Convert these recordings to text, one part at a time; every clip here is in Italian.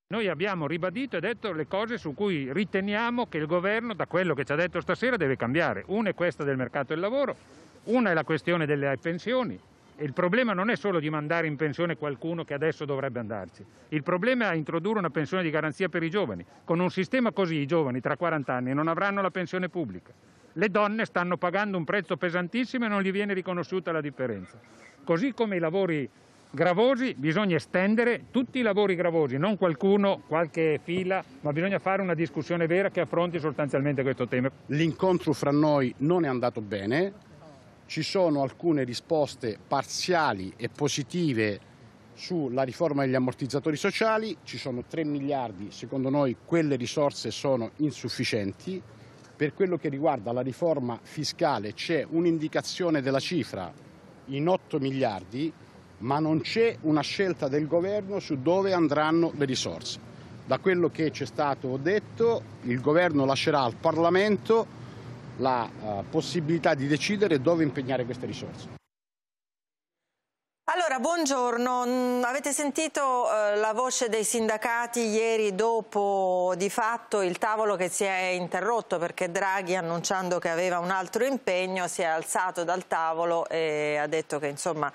Noi abbiamo ribadito e detto le cose su cui riteniamo che il governo, da quello che ci ha detto stasera, deve cambiare. Una è questa del mercato del lavoro, una è la questione delle pensioni. E il problema non è solo di mandare in pensione qualcuno che adesso dovrebbe andarci. Il problema è introdurre una pensione di garanzia per i giovani. Con un sistema così i giovani tra 40 anni non avranno la pensione pubblica. Le donne stanno pagando un prezzo pesantissimo e non gli viene riconosciuta la differenza. Così come i lavori gravosi, bisogna estendere tutti i lavori gravosi, non qualcuno, qualche fila, ma bisogna fare una discussione vera che affronti sostanzialmente questo tema. L'incontro fra noi non è andato bene, ci sono alcune risposte parziali e positive sulla riforma degli ammortizzatori sociali, ci sono 3 miliardi, secondo noi quelle risorse sono insufficienti. Per quello che riguarda la riforma fiscale c'è un'indicazione della cifra in 8 miliardi, ma non c'è una scelta del governo su dove andranno le risorse. Da quello che ci è stato detto, il governo lascerà al Parlamento la possibilità di decidere dove impegnare queste risorse. Allora, buongiorno. Avete sentito la voce dei sindacati ieri dopo di fatto il tavolo che si è interrotto perché Draghi, annunciando che aveva un altro impegno, si è alzato dal tavolo e ha detto che insomma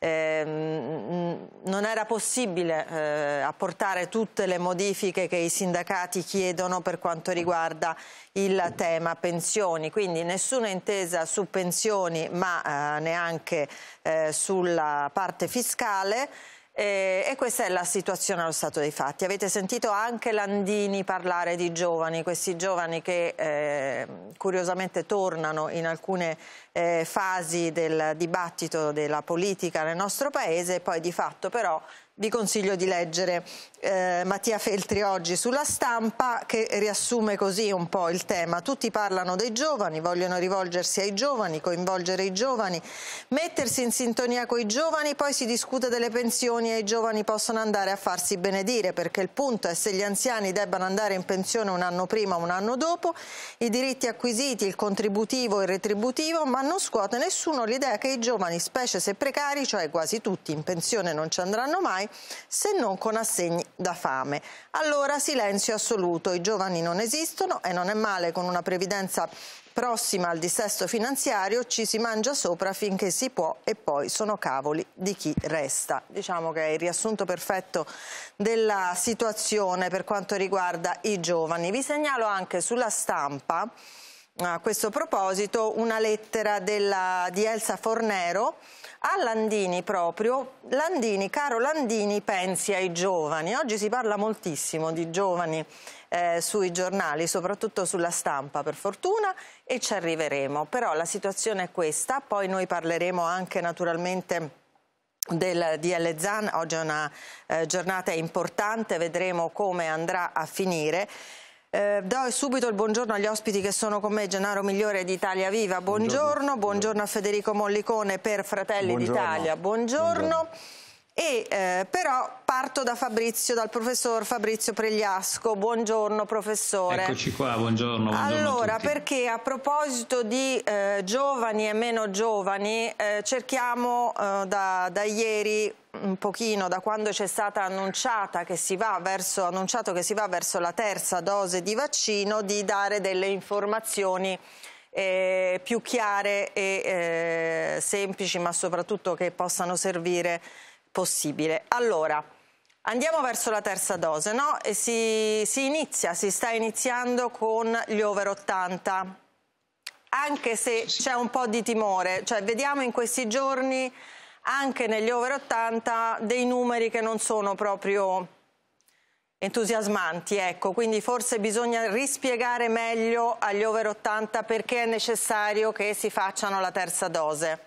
non era possibile apportare tutte le modifiche che i sindacati chiedono per quanto riguarda il tema pensioni, quindi nessuna intesa su pensioni ma neanche sulla parte fiscale. E questa è la situazione allo stato dei fatti. Avete sentito anche Landini parlare di giovani, questi giovani che curiosamente tornano in alcune fasi del dibattito della politica nel nostro paese e poi di fatto però vi consiglio di leggere Mattia Feltri oggi sulla Stampa che riassume così un po' il tema. Tutti parlano dei giovani, vogliono rivolgersi ai giovani, coinvolgere i giovani, mettersi in sintonia con i giovani, poi si discute delle pensioni e i giovani possono andare a farsi benedire perché il punto è se gli anziani debbano andare in pensione un anno prima o un anno dopo, i diritti acquisiti, il contributivo e il retributivo, ma non scuote nessuno l'idea che i giovani, specie se precari, cioè quasi tutti in pensione non ci andranno mai, se non con assegni da fame. Allora silenzio assoluto, i giovani non esistono e non è male con una previdenza prossima al dissesto finanziario, ci si mangia sopra finché si può e poi sono cavoli di chi resta. Diciamo che è il riassunto perfetto della situazione per quanto riguarda i giovani. Vi segnalo anche sulla Stampa, a questo proposito, una lettera di Elsa Fornero a Landini proprio. Landini, caro Landini, pensi ai giovani. Oggi si parla moltissimo di giovani sui giornali, soprattutto sulla Stampa per fortuna, e ci arriveremo. Però la situazione è questa, poi noi parleremo anche naturalmente del DL Zan. Oggi è una giornata importante, vedremo come andrà a finire. Do subito il buongiorno agli ospiti che sono con me. Gennaro Migliore di Italia Viva, buongiorno. Buongiorno a Federico Mollicone per Fratelli d'Italia, buongiorno. E però parto da Fabrizio, dal professor Fabrizio Pregliasco. Buongiorno professore. Eccoci qua, buongiorno. Allora, a tutti. perché a proposito di giovani e meno giovani, cerchiamo da ieri un pochino, da quando c'è stata annunciato che si va verso la terza dose di vaccino, di dare delle informazioni più chiare e semplici, ma soprattutto che possano servire possibile. Allora, andiamo verso la terza dose, no? E si sta iniziando con gli over 80, anche se c'è un po' di timore, cioè vediamo in questi giorni anche negli over 80 dei numeri che non sono proprio entusiasmanti, ecco, quindi forse bisogna rispiegare meglio agli over 80 perché è necessario che si facciano la terza dose.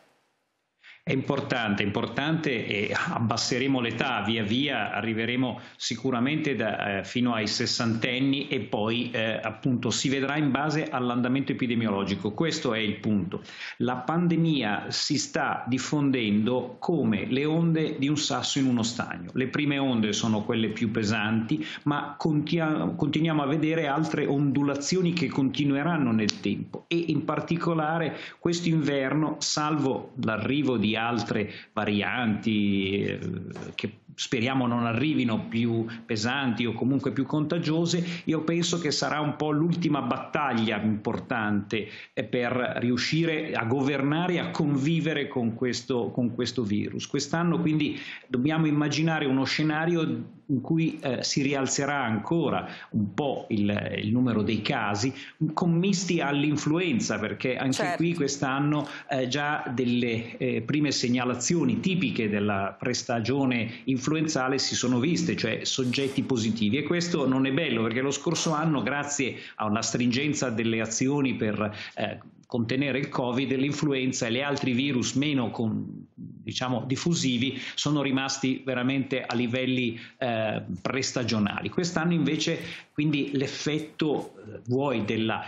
È importante e abbasseremo l'età, via via arriveremo sicuramente fino ai sessantenni e poi appunto si vedrà in base all'andamento epidemiologico. Questo è il punto. La pandemia si sta diffondendo come le onde di un sasso in uno stagno. Le prime onde sono quelle più pesanti, ma continuiamo a vedere altre ondulazioni che continueranno nel tempo e in particolare questo inverno, salvo l'arrivo di altre varianti che speriamo non arrivino più pesanti o comunque più contagiose, io penso che sarà un po' l'ultima battaglia importante per riuscire a governare e a convivere con questo virus. Quest'anno quindi dobbiamo immaginare uno scenario in cui si rialzerà ancora un po' il numero dei casi, commisti all'influenza, perché anche qui quest'anno già delle prime segnalazioni tipiche della prestagione influenzale si sono viste, cioè soggetti positivi, e questo non è bello, perché lo scorso anno, grazie a una stringenza delle azioni per contenere il Covid, l'influenza e gli altri virus meno diciamo diffusivi sono rimasti veramente a livelli prestagionali. Quest'anno invece quindi l'effetto vuoi della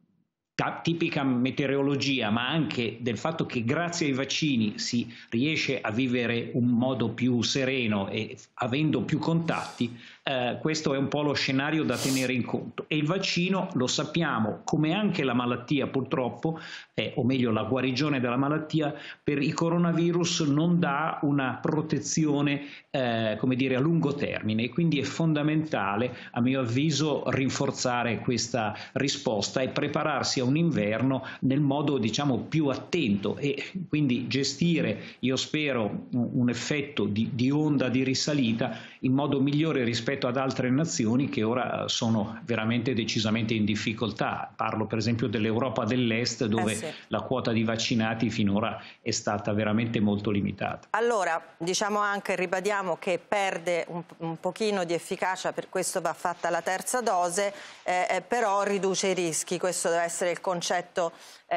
tipica meteorologia, ma anche del fatto che grazie ai vaccini si riesce a vivere un modo più sereno e avendo più contatti, questo è un po' lo scenario da tenere in conto. E il vaccino, lo sappiamo, come anche la malattia purtroppo, o meglio la guarigione della malattia, per i coronavirus non dà una protezione come dire, a lungo termine, e quindi è fondamentale, a mio avviso, rinforzare questa risposta e prepararsi a un inverno nel modo, diciamo, più attento, e quindi gestire, io spero, un effetto di onda di risalita in modo migliore rispetto ad altre nazioni che ora sono veramente decisamente in difficoltà. Parlo per esempio dell'Europa dell'Est, dove la quota di vaccinati finora è stata veramente molto limitata. Allora, diciamo anche, ribadiamo che perde un pochino di efficacia, per questo va fatta la terza dose, però riduce i rischi. Questo deve essere il concetto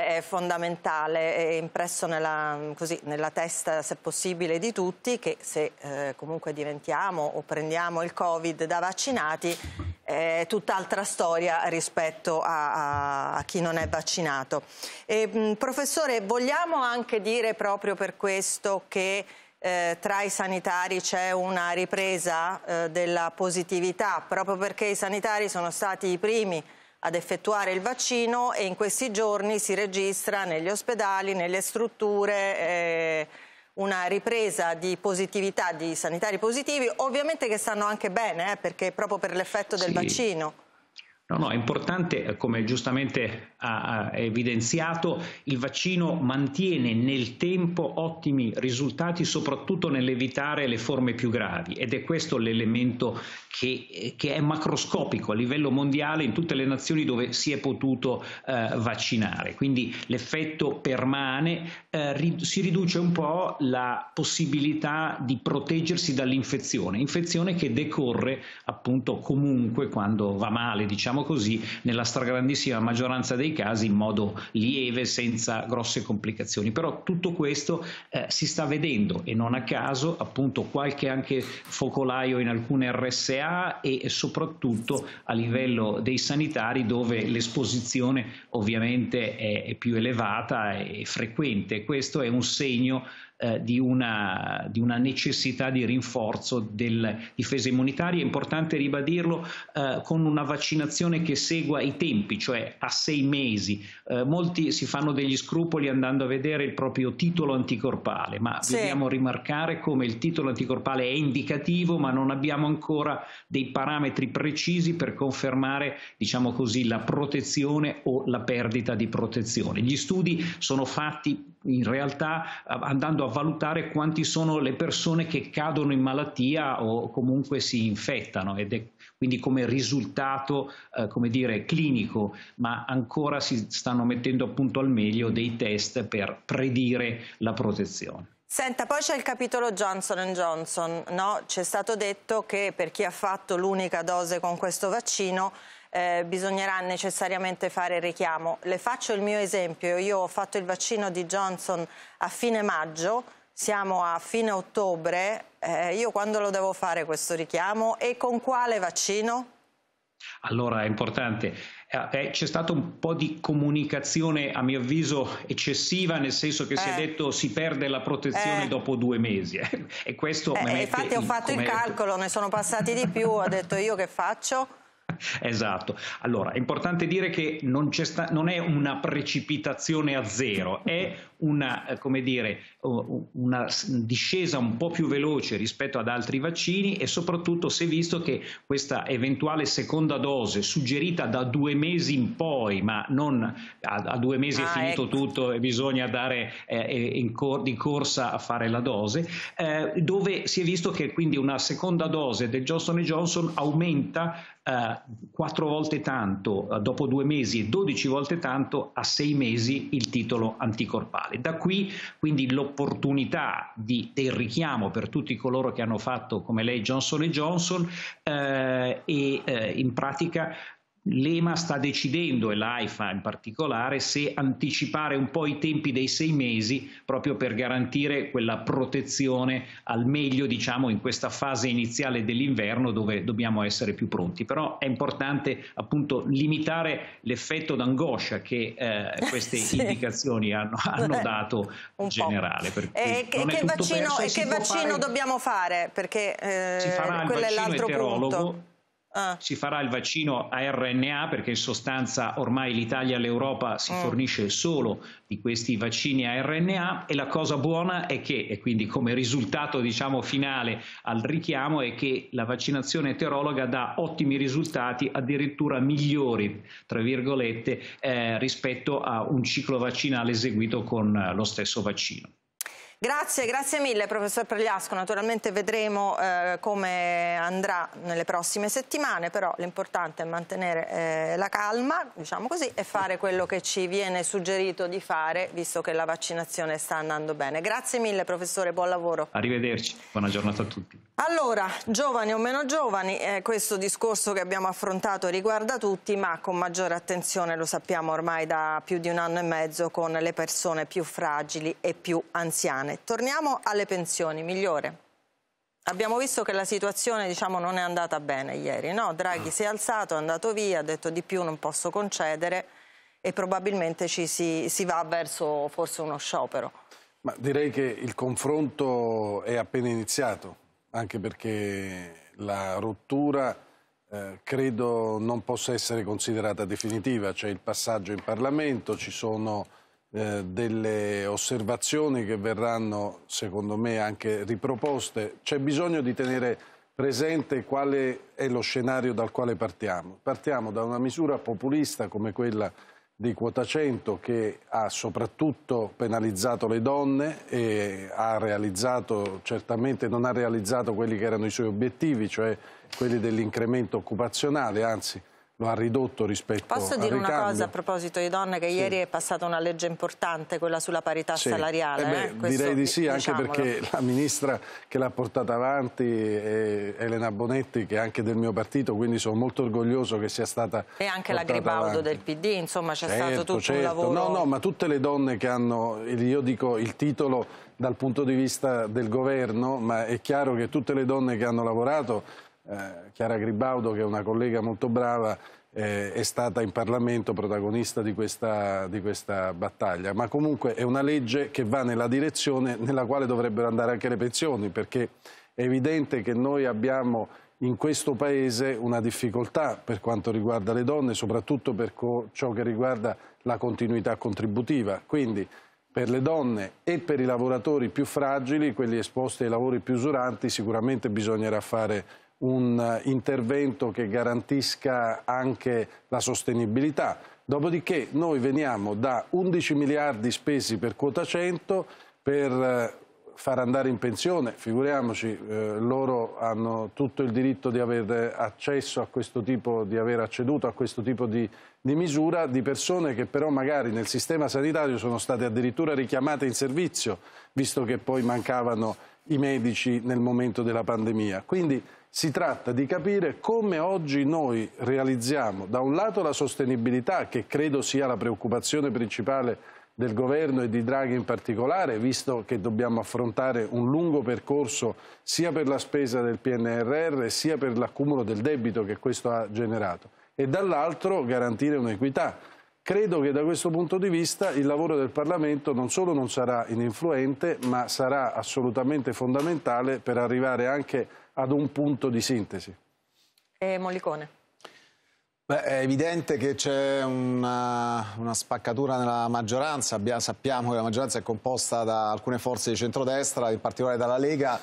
fondamentale, impresso nella testa, se possibile, di tutti, che se comunque diventiamo o prendiamo il Covid da vaccinati è tutt'altra storia rispetto a chi non è vaccinato. Professore, vogliamo anche dire proprio per questo che tra i sanitari c'è una ripresa della positività, proprio perché i sanitari sono stati i primi ad effettuare il vaccino, e in questi giorni si registra negli ospedali, nelle strutture, una ripresa di positività di sanitari positivi, ovviamente che stanno anche bene, perché proprio per l'effetto del vaccino. No, è importante, come giustamente ha evidenziato, il vaccino mantiene nel tempo ottimi risultati, soprattutto nell'evitare le forme più gravi, ed è questo l'elemento che è macroscopico a livello mondiale in tutte le nazioni dove si è potuto vaccinare. Quindi l'effetto permane, si riduce un po' la possibilità di proteggersi dall'infezione, che decorre appunto comunque quando va male, diciamo così, nella stragrandissima maggioranza dei casi in modo lieve, senza grosse complicazioni. Però tutto questo si sta vedendo, e non a caso appunto qualche anche focolaio in alcune RSA, e soprattutto a livello dei sanitari, dove l'esposizione ovviamente è più elevata e frequente. Questo è un segno di una necessità di rinforzo delle difese immunitarie. È importante ribadirlo, con una vaccinazione che segua i tempi, cioè a 6 mesi. Molti si fanno degli scrupoli andando a vedere il proprio titolo anticorpale, ma dobbiamo rimarcare come il titolo anticorpale è indicativo, ma non abbiamo ancora dei parametri precisi per confermare, diciamo così, la protezione o la perdita di protezione. Gli studi sono fatti in realtà andando a valutare quanti sono le persone che cadono in malattia o comunque si infettano, ed è quindi come risultato come dire clinico, ma ancora si stanno mettendo appunto al meglio dei test per predire la protezione. Senta, poi c'è il capitolo Johnson & Johnson, no? C'è stato detto che per chi ha fatto l'unica dose con questo vaccino bisognerà necessariamente fare il richiamo. Le faccio il mio esempio: io ho fatto il vaccino di Johnson a fine maggio, siamo a fine ottobre, io quando lo devo fare questo richiamo e con quale vaccino? Allora è importante, c'è stato un po' di comunicazione a mio avviso eccessiva, nel senso che si è detto si perde la protezione dopo 2 mesi e questo infatti ho fatto il calcolo, ne sono passati di più, ho detto io che faccio? Esatto, allora è importante dire che non è una precipitazione a zero, è come dire, una discesa un po' più veloce rispetto ad altri vaccini, e soprattutto si è visto che questa eventuale seconda dose suggerita da 2 mesi in poi, ma non a 2 mesi è finito tutto e bisogna dare di corsa a fare la dose, dove si è visto che quindi una seconda dose del Johnson & Johnson aumenta 4 volte tanto dopo 2 mesi e 12 volte tanto a 6 mesi il titolo anticorpale. Da qui quindi l'opportunità del richiamo per tutti coloro che hanno fatto come lei Johnson & Johnson, in pratica l'EMA sta decidendo, e l'AIFA in particolare, se anticipare un po' i tempi dei 6 mesi proprio per garantire quella protezione al meglio, diciamo, in questa fase iniziale dell'inverno dove dobbiamo essere più pronti. Però è importante appunto limitare l'effetto d'angoscia che queste indicazioni hanno dato in generale. Che vaccino dobbiamo fare? Perché quello è l'altro punto. Si farà il vaccino a RNA, perché in sostanza ormai l'Italia e l'Europa si fornisce solo di questi vaccini a RNA, e la cosa buona è che, e quindi come risultato diciamo finale al richiamo, è che la vaccinazione eterologa dà ottimi risultati, addirittura migliori tra virgolette rispetto a un ciclo vaccinale eseguito con lo stesso vaccino. Grazie mille professor Pregliasco, naturalmente vedremo come andrà nelle prossime settimane, però l'importante è mantenere la calma, diciamo così, e fare quello che ci viene suggerito di fare, visto che la vaccinazione sta andando bene. Grazie mille professore, buon lavoro. Arrivederci, buona giornata a tutti. Allora, giovani o meno giovani, questo discorso che abbiamo affrontato riguarda tutti, ma con maggiore attenzione, lo sappiamo ormai da più di 1 anno e mezzo, con le persone più fragili e più anziane. Torniamo alle pensioni. Migliore. Abbiamo visto che la situazione, diciamo, non è andata bene ieri, no? Draghi si è alzato, è andato via, ha detto di più non posso concedere, e probabilmente si va verso forse uno sciopero. Ma direi che il confronto è appena iniziato, anche perché la rottura credo non possa essere considerata definitiva. C'è il passaggio in Parlamento, ci sono delle osservazioni che verranno secondo me anche riproposte. C'è bisogno di tenere presente quale è lo scenario dal quale partiamo. Partiamo da una misura populista come quella di quota 100, che ha soprattutto penalizzato le donne e certamente non ha realizzato quelli che erano i suoi obiettivi, cioè quelli dell'incremento occupazionale, anzi lo ha ridotto rispetto al ricambio. Posso dire una cosa a proposito di donne, che ieri è passata una legge importante, quella sulla parità salariale. Direi di sì, anche perché la ministra che l'ha portata avanti è Elena Bonetti, che è anche del mio partito, quindi sono molto orgoglioso che sia stata e anche la Gribaudo del PD, insomma c'è stato tutto un lavoro. No, ma tutte le donne che hanno, io dico il titolo dal punto di vista del governo, ma è chiaro che tutte le donne che hanno lavorato, Chiara Gribaudo, che è una collega molto brava, è stata in Parlamento protagonista di questa battaglia, ma comunque è una legge che va nella direzione nella quale dovrebbero andare anche le pensioni, perché è evidente che noi abbiamo in questo Paese una difficoltà per quanto riguarda le donne, soprattutto per ciò che riguarda la continuità contributiva. Quindi per le donne e per i lavoratori più fragili, quelli esposti ai lavori più usuranti, sicuramente bisognerà fare un intervento che garantisca anche la sostenibilità. Dopodiché noi veniamo da 11 miliardi spesi per quota 100 per far andare in pensione, figuriamoci, loro hanno tutto il diritto di aver accesso a questo tipo, di aver acceduto a questo tipo di misura, di persone che però magari nel sistema sanitario sono state addirittura richiamate in servizio, visto che poi mancavano i medici nel momento della pandemia. Quindi si tratta di capire come oggi noi realizziamo da un lato la sostenibilità, che credo sia la preoccupazione principale del governo e di Draghi in particolare, visto che dobbiamo affrontare un lungo percorso sia per la spesa del PNRR sia per l'accumulo del debito che questo ha generato, e dall'altro garantire un'equità. Credo che da questo punto di vista il lavoro del Parlamento non solo non sarà ininfluente, ma sarà assolutamente fondamentale per arrivare anche ad un punto di sintesi. Mollicone. Beh, è evidente che c'è una spaccatura nella maggioranza. Sappiamo che la maggioranza è composta da alcune forze di centrodestra, in particolare dalla Lega,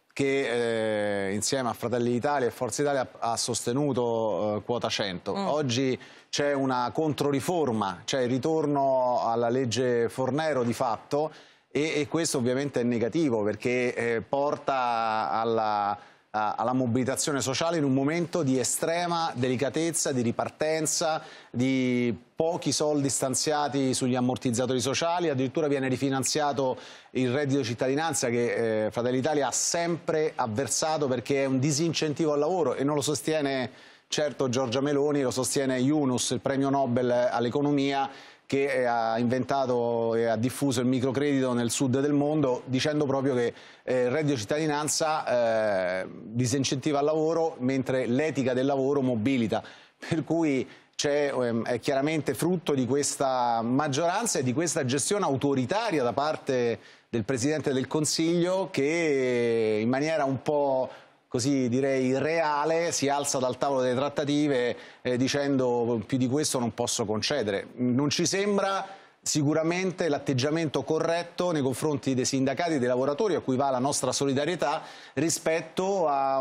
che insieme a Fratelli d'Italia e Forza Italia ha sostenuto quota 100. Oggi c'è una controriforma, c'è il ritorno alla legge Fornero di fatto, e questo ovviamente è negativo perché porta alla mobilitazione sociale in un momento di estrema delicatezza, di ripartenza, di pochi soldi stanziati sugli ammortizzatori sociali. Addirittura viene rifinanziato il reddito di cittadinanza che Fratelli d'Italia ha sempre avversato perché è un disincentivo al lavoro, e non lo sostiene certo Giorgia Meloni, lo sostiene Yunus, il premio Nobel all'economia, che ha inventato e ha diffuso il microcredito nel sud del mondo, dicendo proprio che il reddito di cittadinanza disincentiva il lavoro, mentre l'etica del lavoro mobilita. Per cui è chiaramente frutto di questa maggioranza e di questa gestione autoritaria da parte del Presidente del Consiglio, che in maniera un po', così direi, reale, si alza dal tavolo delle trattative dicendo più di questo non posso concedere. Non ci sembra sicuramente l'atteggiamento corretto nei confronti dei sindacati e dei lavoratori, a cui va la nostra solidarietà, rispetto a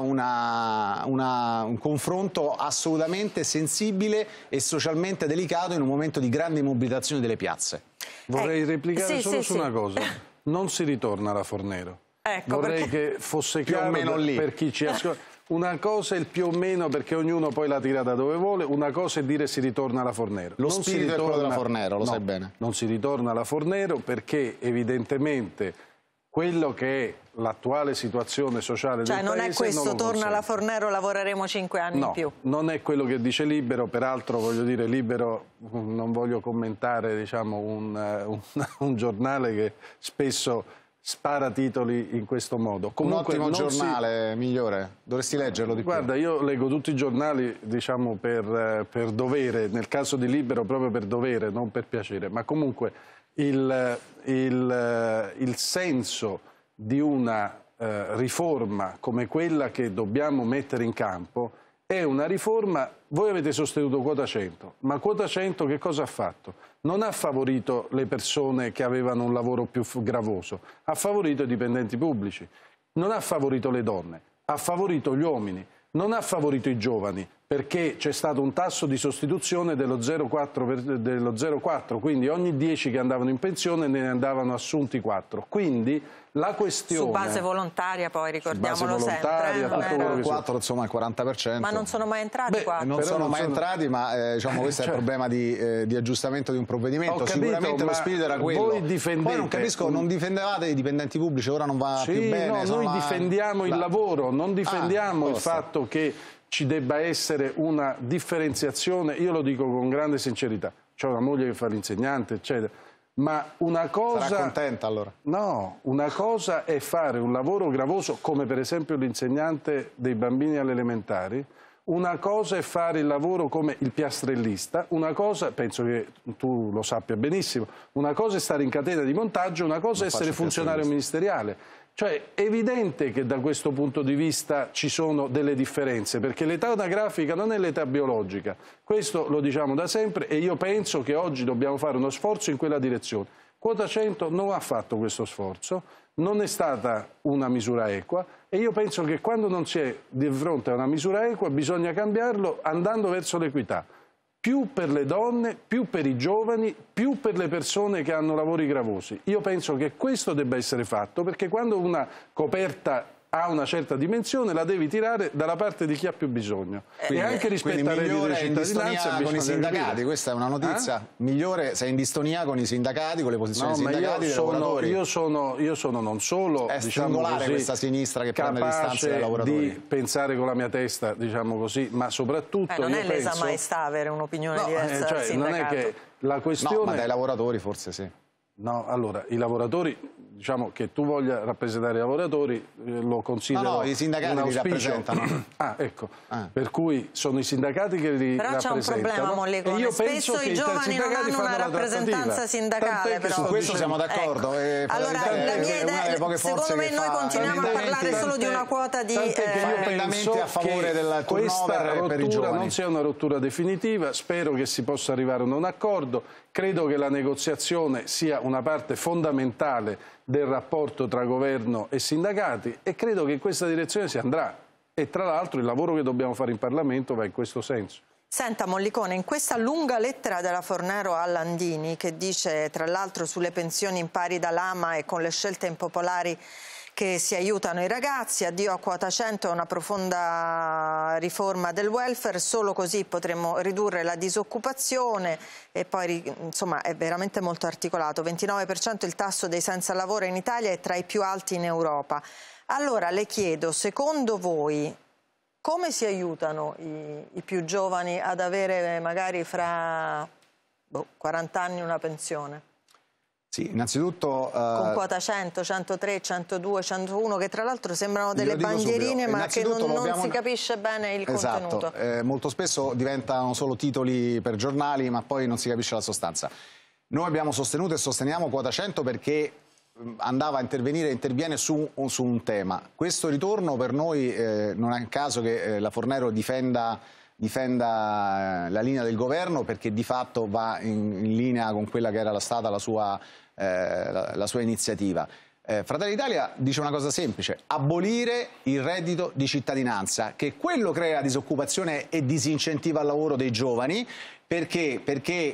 un confronto assolutamente sensibile e socialmente delicato in un momento di grande mobilitazione delle piazze. Vorrei replicare solo su una cosa: non si ritorna alla Fornero. Ecco, vorrei che fosse chiaro per chi ci ascolta. Una cosa è il più o meno, perché ognuno poi la tira da dove vuole. Una cosa è dire si ritorna alla Fornero. Lo spirito è quello della Fornero, lo sai bene. Non si ritorna alla Fornero perché evidentemente quello che è l'attuale situazione sociale del Paese non è questo, torna alla Fornero, lavoreremo 5 anni in più. Non è quello che dice Libero. Peraltro, voglio dire, Libero, non voglio commentare, diciamo, un giornale che spesso spara titoli in questo modo. Comunque, un ottimo giornale, Migliore, dovresti leggerlo di più. Guarda, io leggo tutti i giornali, diciamo, per dovere, nel caso di Libero proprio per dovere, non per piacere, ma comunque il senso di una riforma come quella che dobbiamo mettere in campo è una riforma. Voi avete sostenuto quota 100, ma quota 100 che cosa ha fatto? Non ha favorito le persone che avevano un lavoro più gravoso, ha favorito i dipendenti pubblici, non ha favorito le donne, ha favorito gli uomini, non ha favorito i giovani, perché c'è stato un tasso di sostituzione dello 0,4, quindi ogni 10 che andavano in pensione ne andavano assunti 4. Quindi la questione... Su base volontaria, poi, ricordiamolo sempre. Tutto 4, insomma, il 40%. Ma non sono mai entrati qua? Non sono mai entrati, ma diciamo, questo è il problema di aggiustamento di un provvedimento. Sicuramente lo spirito era quello. Poi non capisco, non difendevate i dipendenti pubblici, ora non va più bene. No, noi difendiamo il lavoro, non difendiamo il fatto che ci debba essere una differenziazione. Io lo dico con grande sincerità. C'ho una moglie che fa l'insegnante, eccetera. Ma una cosa... Sarà contenta allora? No, una cosa è fare un lavoro gravoso, come per esempio l'insegnante dei bambini alle elementari. Una cosa è fare il lavoro come il piastrellista, una cosa, penso che tu lo sappia benissimo, una cosa è stare in catena di montaggio, una cosa è essere funzionario ministeriale. Cioè è evidente che da questo punto di vista ci sono delle differenze, perché l'età anagrafica non è l'età biologica, questo lo diciamo da sempre, e io penso che oggi dobbiamo fare uno sforzo in quella direzione. Quota 100 non ha fatto questo sforzo, non è stata una misura equa, e io penso che quando non si è di fronte a una misura equa bisogna cambiarlo andando verso l'equità. Più per le donne, più per i giovani, più per le persone che hanno lavori gravosi. Io penso che questo debba essere fatto, perché quando una coperta ha una certa dimensione la devi tirare dalla parte di chi ha più bisogno. E anche rispetto al reddito di cittadinanza con i sindacati, questa è una notizia. Migliore, sei in distonia con i sindacati, con le posizioni sindacali dei lavoratori. Io sono non solo, è diciamo così, questa sinistra che prende distanze dai lavoratori, di pensare con la mia testa, diciamo così, ma soprattutto non è lesa penso... maestà avere un'opinione diversa dal sindacato. Non è che la questione... No, ma dai lavoratori forse sì. No, allora, i lavoratori, diciamo, che tu voglia rappresentare i lavoratori lo considero no, i sindacati un auspicio. li rappresentano. Ecco, per cui sono i sindacati che li però rappresentano. Però c'è un problema, Mollicone, spesso i giovani non hanno una rappresentanza sindacale. Però. Su questo siamo d'accordo. Ecco. Allora, la mia idea, secondo me noi continuiamo a parlare solo di una quota di... emendamenti a favore del questa per i giovani. Non sia una rottura definitiva, spero che si possa arrivare a un accordo, credo che la negoziazione sia una parte fondamentale del rapporto tra governo e sindacati e credo che in questa direzione si andrà e tra l'altro il lavoro che dobbiamo fare in Parlamento va in questo senso. Senta Mollicone, in questa lunga lettera della Fornero a Landini che dice tra l'altro sulle pensioni in pari da lama e con le scelte impopolari che si aiutano i ragazzi, addio a quota 100 e una profonda riforma del welfare, solo così potremo ridurre la disoccupazione e poi insomma è veramente molto articolato, 29% il tasso dei senza lavoro in Italia è tra i più alti in Europa. Allora le chiedo, secondo voi come si aiutano i più giovani ad avere magari fra 40 anni una pensione? Sì, innanzitutto... con quota 100, 103, 102, 101, che tra l'altro sembrano delle bandierine ma che non si capisce bene il contenuto. Molto spesso diventano solo titoli per giornali ma poi non si capisce la sostanza. Noi abbiamo sostenuto e sosteniamo quota 100 perché andava a intervenire e interviene su un tema. Questo ritorno per noi non è un caso che la Fornero difenda la linea del governo perché di fatto va in linea con quella che era stata la sua iniziativa. Fratelli d'Italia dice una cosa semplice: abolire il reddito di cittadinanza, che quello crea disoccupazione e disincentiva al lavoro dei giovani. Perché? Perché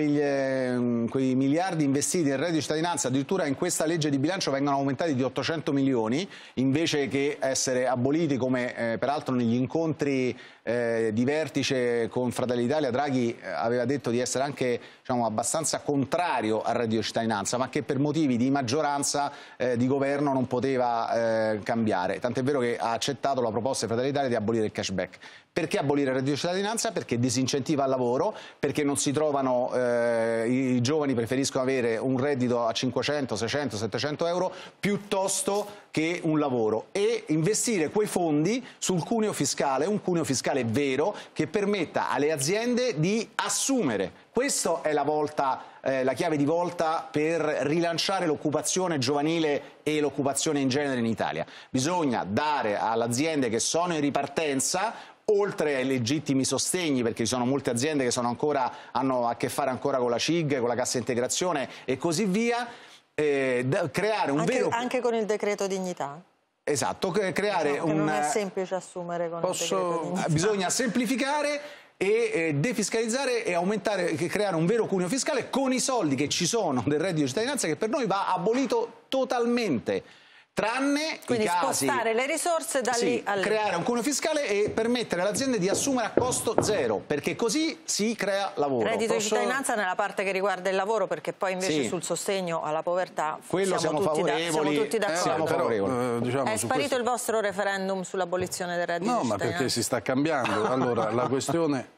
quei miliardi investiti nel reddito di cittadinanza, addirittura in questa legge di bilancio vengono aumentati di 800 milioni, invece che essere aboliti come peraltro negli incontri di vertice con Fratelli d'Italia Draghi aveva detto di essere anche abbastanza contrario al reddito di cittadinanza, ma che per motivi di maggioranza di governo non poteva cambiare. Tant'è vero che ha accettato la proposta di Fratelli d'Italia di abolire il cashback. Perché abolire il reddito di cittadinanza? Perché disincentiva il lavoro, perché non si trovano, i giovani preferiscono avere un reddito a 500, 600, 700 euro piuttosto che un lavoro e investire quei fondi sul cuneo fiscale, un cuneo fiscale vero che permetta alle aziende di assumere. Questa è la chiave di volta per rilanciare l'occupazione giovanile e l'occupazione in genere in Italia. Bisogna dare alle aziende che sono in ripartenza, oltre ai legittimi sostegni, perché ci sono molte aziende che hanno a che fare ancora con la CIG, con la cassa integrazione e così via, creare un vero... Anche con il decreto dignità? Esatto, creare un... non è semplice assumere con il decreto dignità. Bisogna semplificare e defiscalizzare e aumentare, creare un vero cuneo fiscale con i soldi che ci sono del reddito di cittadinanza, che per noi va abolito totalmente. Tranne quindi i casi, spostare le risorse da lì a lì. Creare un cuneo fiscale e permettere alle aziende di assumere a costo zero, perché così si crea lavoro. Reddito di cittadinanza nella parte che riguarda il lavoro, perché poi invece sul sostegno alla povertà siamo tutti d'accordo. È sparito il vostro referendum sull'abolizione del reddito di cittadinanza? No, ma perché si sta cambiando. Allora, la questione...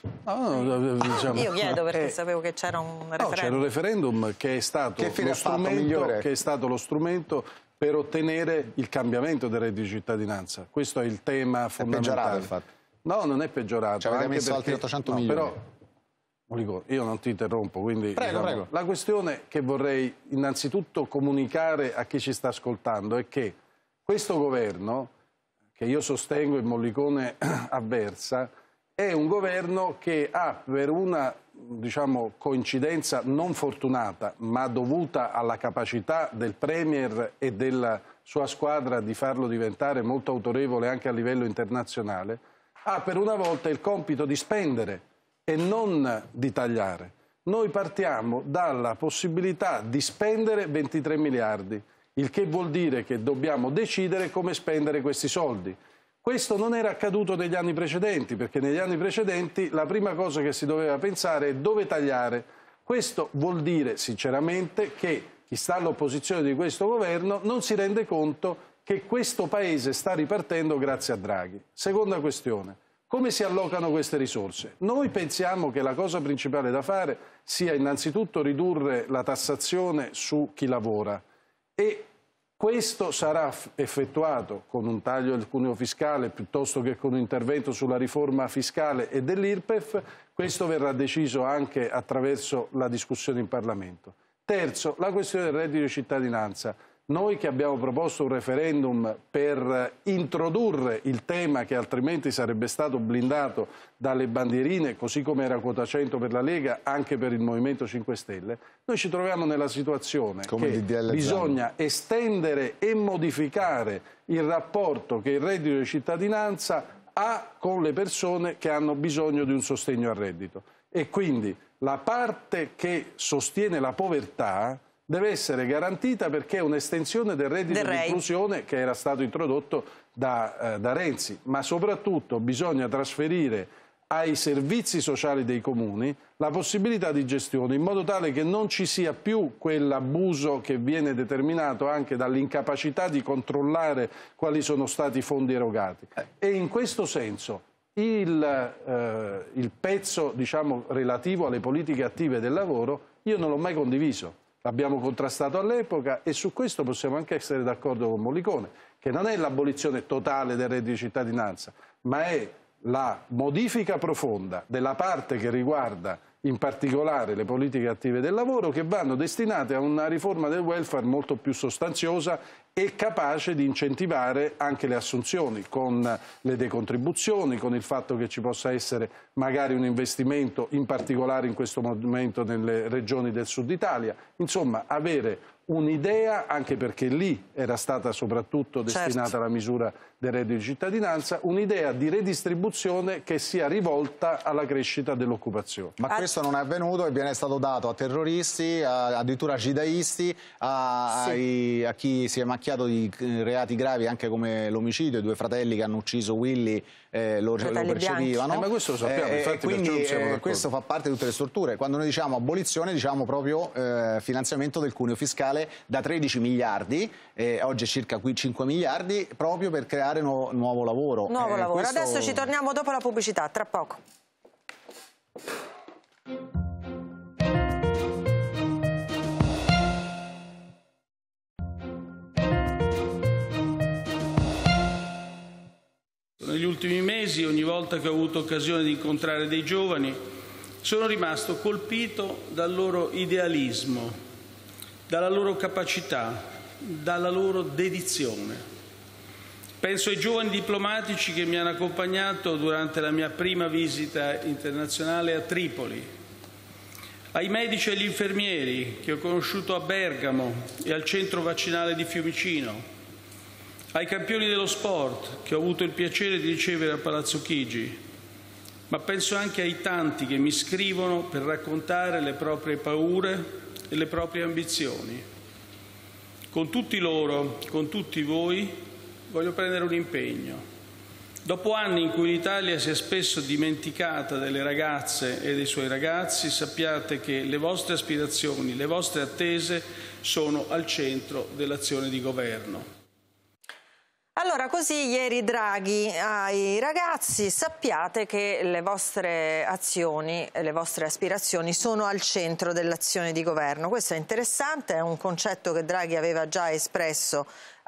Io chiedo perché sapevo che c'era un referendum. C'era un referendum che è stato lo strumento per ottenere il cambiamento del reddito di cittadinanza. Questo è il tema fondamentale. È peggiorato, infatti. No, non è peggiorato. Ci avete messo altri 800 milioni. Però, io non ti interrompo, quindi prego. La questione che vorrei innanzitutto comunicare a chi ci sta ascoltando è che questo governo, che io sostengo e Mollicone avversa, è un governo che ha, per una coincidenza non fortunata, ma dovuta alla capacità del Premier e della sua squadra di farlo diventare molto autorevole anche a livello internazionale, ha per una volta il compito di spendere e non di tagliare. Noi partiamo dalla possibilità di spendere 23 miliardi, il che vuol dire che dobbiamo decidere come spendere questi soldi. Questo non era accaduto negli anni precedenti, perché negli anni precedenti la prima cosa che si doveva pensare è dove tagliare. Questo vuol dire sinceramente che chi sta all'opposizione di questo governo non si rende conto che questo Paese sta ripartendo grazie a Draghi. Seconda questione, come si allocano queste risorse? Noi pensiamo che la cosa principale da fare sia innanzitutto ridurre la tassazione su chi lavora e questo sarà effettuato con un taglio del cuneo fiscale piuttosto che con un intervento sulla riforma fiscale e dell'IRPEF. Questo verrà deciso anche attraverso la discussione in Parlamento. Terzo, la questione del reddito di cittadinanza. Noi che abbiamo proposto un referendum per introdurre il tema che altrimenti sarebbe stato blindato dalle bandierine, così come era quota 100 per la Lega, anche per il Movimento 5 Stelle, noi ci troviamo nella situazione che bisogna estendere e modificare il rapporto che il reddito di cittadinanza ha con le persone che hanno bisogno di un sostegno al reddito. E quindi la parte che sostiene la povertà deve essere garantita perché è un'estensione del reddito di inclusione che era stato introdotto da Renzi, ma soprattutto bisogna trasferire ai servizi sociali dei comuni la possibilità di gestione in modo tale che non ci sia più quell'abuso che viene determinato anche dall'incapacità di controllare quali sono stati i fondi erogati. E in questo senso il pezzo, diciamo, relativo alle politiche attive del lavoro io non l'ho mai condiviso. L'abbiamo contrastato all'epoca e su questo possiamo anche essere d'accordo con Mollicone, che non è l'abolizione totale del reddito di cittadinanza, ma è la modifica profonda della parte che riguarda in particolare le politiche attive del lavoro, che vanno destinate a una riforma del welfare molto più sostanziosa e capace di incentivare anche le assunzioni con le decontribuzioni, con il fatto che ci possa essere magari un investimento in particolare in questo momento nelle regioni del sud Italia, insomma avere un'idea, anche perché lì era stata soprattutto destinata la misura del reddito di cittadinanza, un'idea di redistribuzione che sia rivolta alla crescita dell'occupazione. Ma questo non è avvenuto e viene stato dato a terroristi, addirittura a jihadisti, a chi si è macchiato di reati gravi anche come l'omicidio, i due fratelli che hanno ucciso Willy lo percepivano. Ma questo lo sappiamo, infatti quindi questo fa parte di tutte le strutture. Quando noi diciamo abolizione diciamo proprio finanziamento del cuneo fiscale da 13 miliardi, oggi è circa 5 miliardi, proprio per creare nuovo lavoro. Nuovo lavoro. Adesso ci torniamo dopo la pubblicità, tra poco. Negli ultimi mesi, ogni volta che ho avuto occasione di incontrare dei giovani, sono rimasto colpito dal loro idealismo, dalla loro capacità, dalla loro dedizione. Penso ai giovani diplomatici che mi hanno accompagnato durante la mia prima visita internazionale a Tripoli, ai medici e agli infermieri che ho conosciuto a Bergamo e al centro vaccinale di Fiumicino, ai campioni dello sport che ho avuto il piacere di ricevere a Palazzo Chigi, ma penso anche ai tanti che mi scrivono per raccontare le proprie paure e le proprie ambizioni. Con tutti loro, con tutti voi, voglio prendere un impegno. Dopo anni in cui l'Italia si è spesso dimenticata delle ragazze e dei suoi ragazzi, sappiate che le vostre aspirazioni, le vostre attese sono al centro dell'azione di governo. Allora, così ieri Draghi ai ragazzi: sappiate che le vostre azioni e le vostre aspirazioni sono al centro dell'azione di governo. Questo è interessante, è un concetto che Draghi aveva già espresso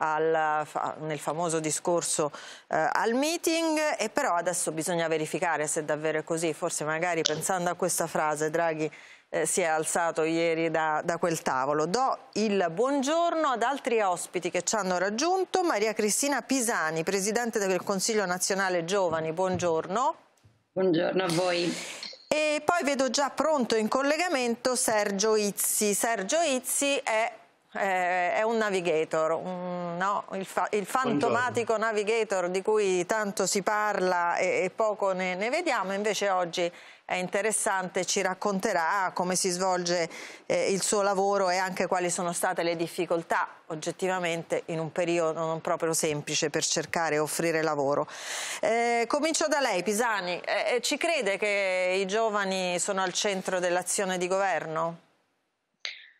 nel famoso discorso al meeting, e però adesso bisogna verificare se davvero è così. Forse magari pensando a questa frase Draghi si è alzato ieri da quel tavolo. Do il buongiorno ad altri ospiti che ci hanno raggiunto. Maria Cristina Pisani, Presidente del Consiglio Nazionale Giovani, buongiorno. Buongiorno a voi. E poi vedo già pronto in collegamento Sergio Izzi. Sergio Izzi è un navigator, il fantomatico navigator di cui tanto si parla e poco ne vediamo. Invece oggi è interessante, ci racconterà come si svolge il suo lavoro e anche quali sono state le difficoltà oggettivamente in un periodo non proprio semplice per cercare e offrire lavoro. Comincio da lei, Pisani. Ci crede che i giovani sono al centro dell'azione di governo?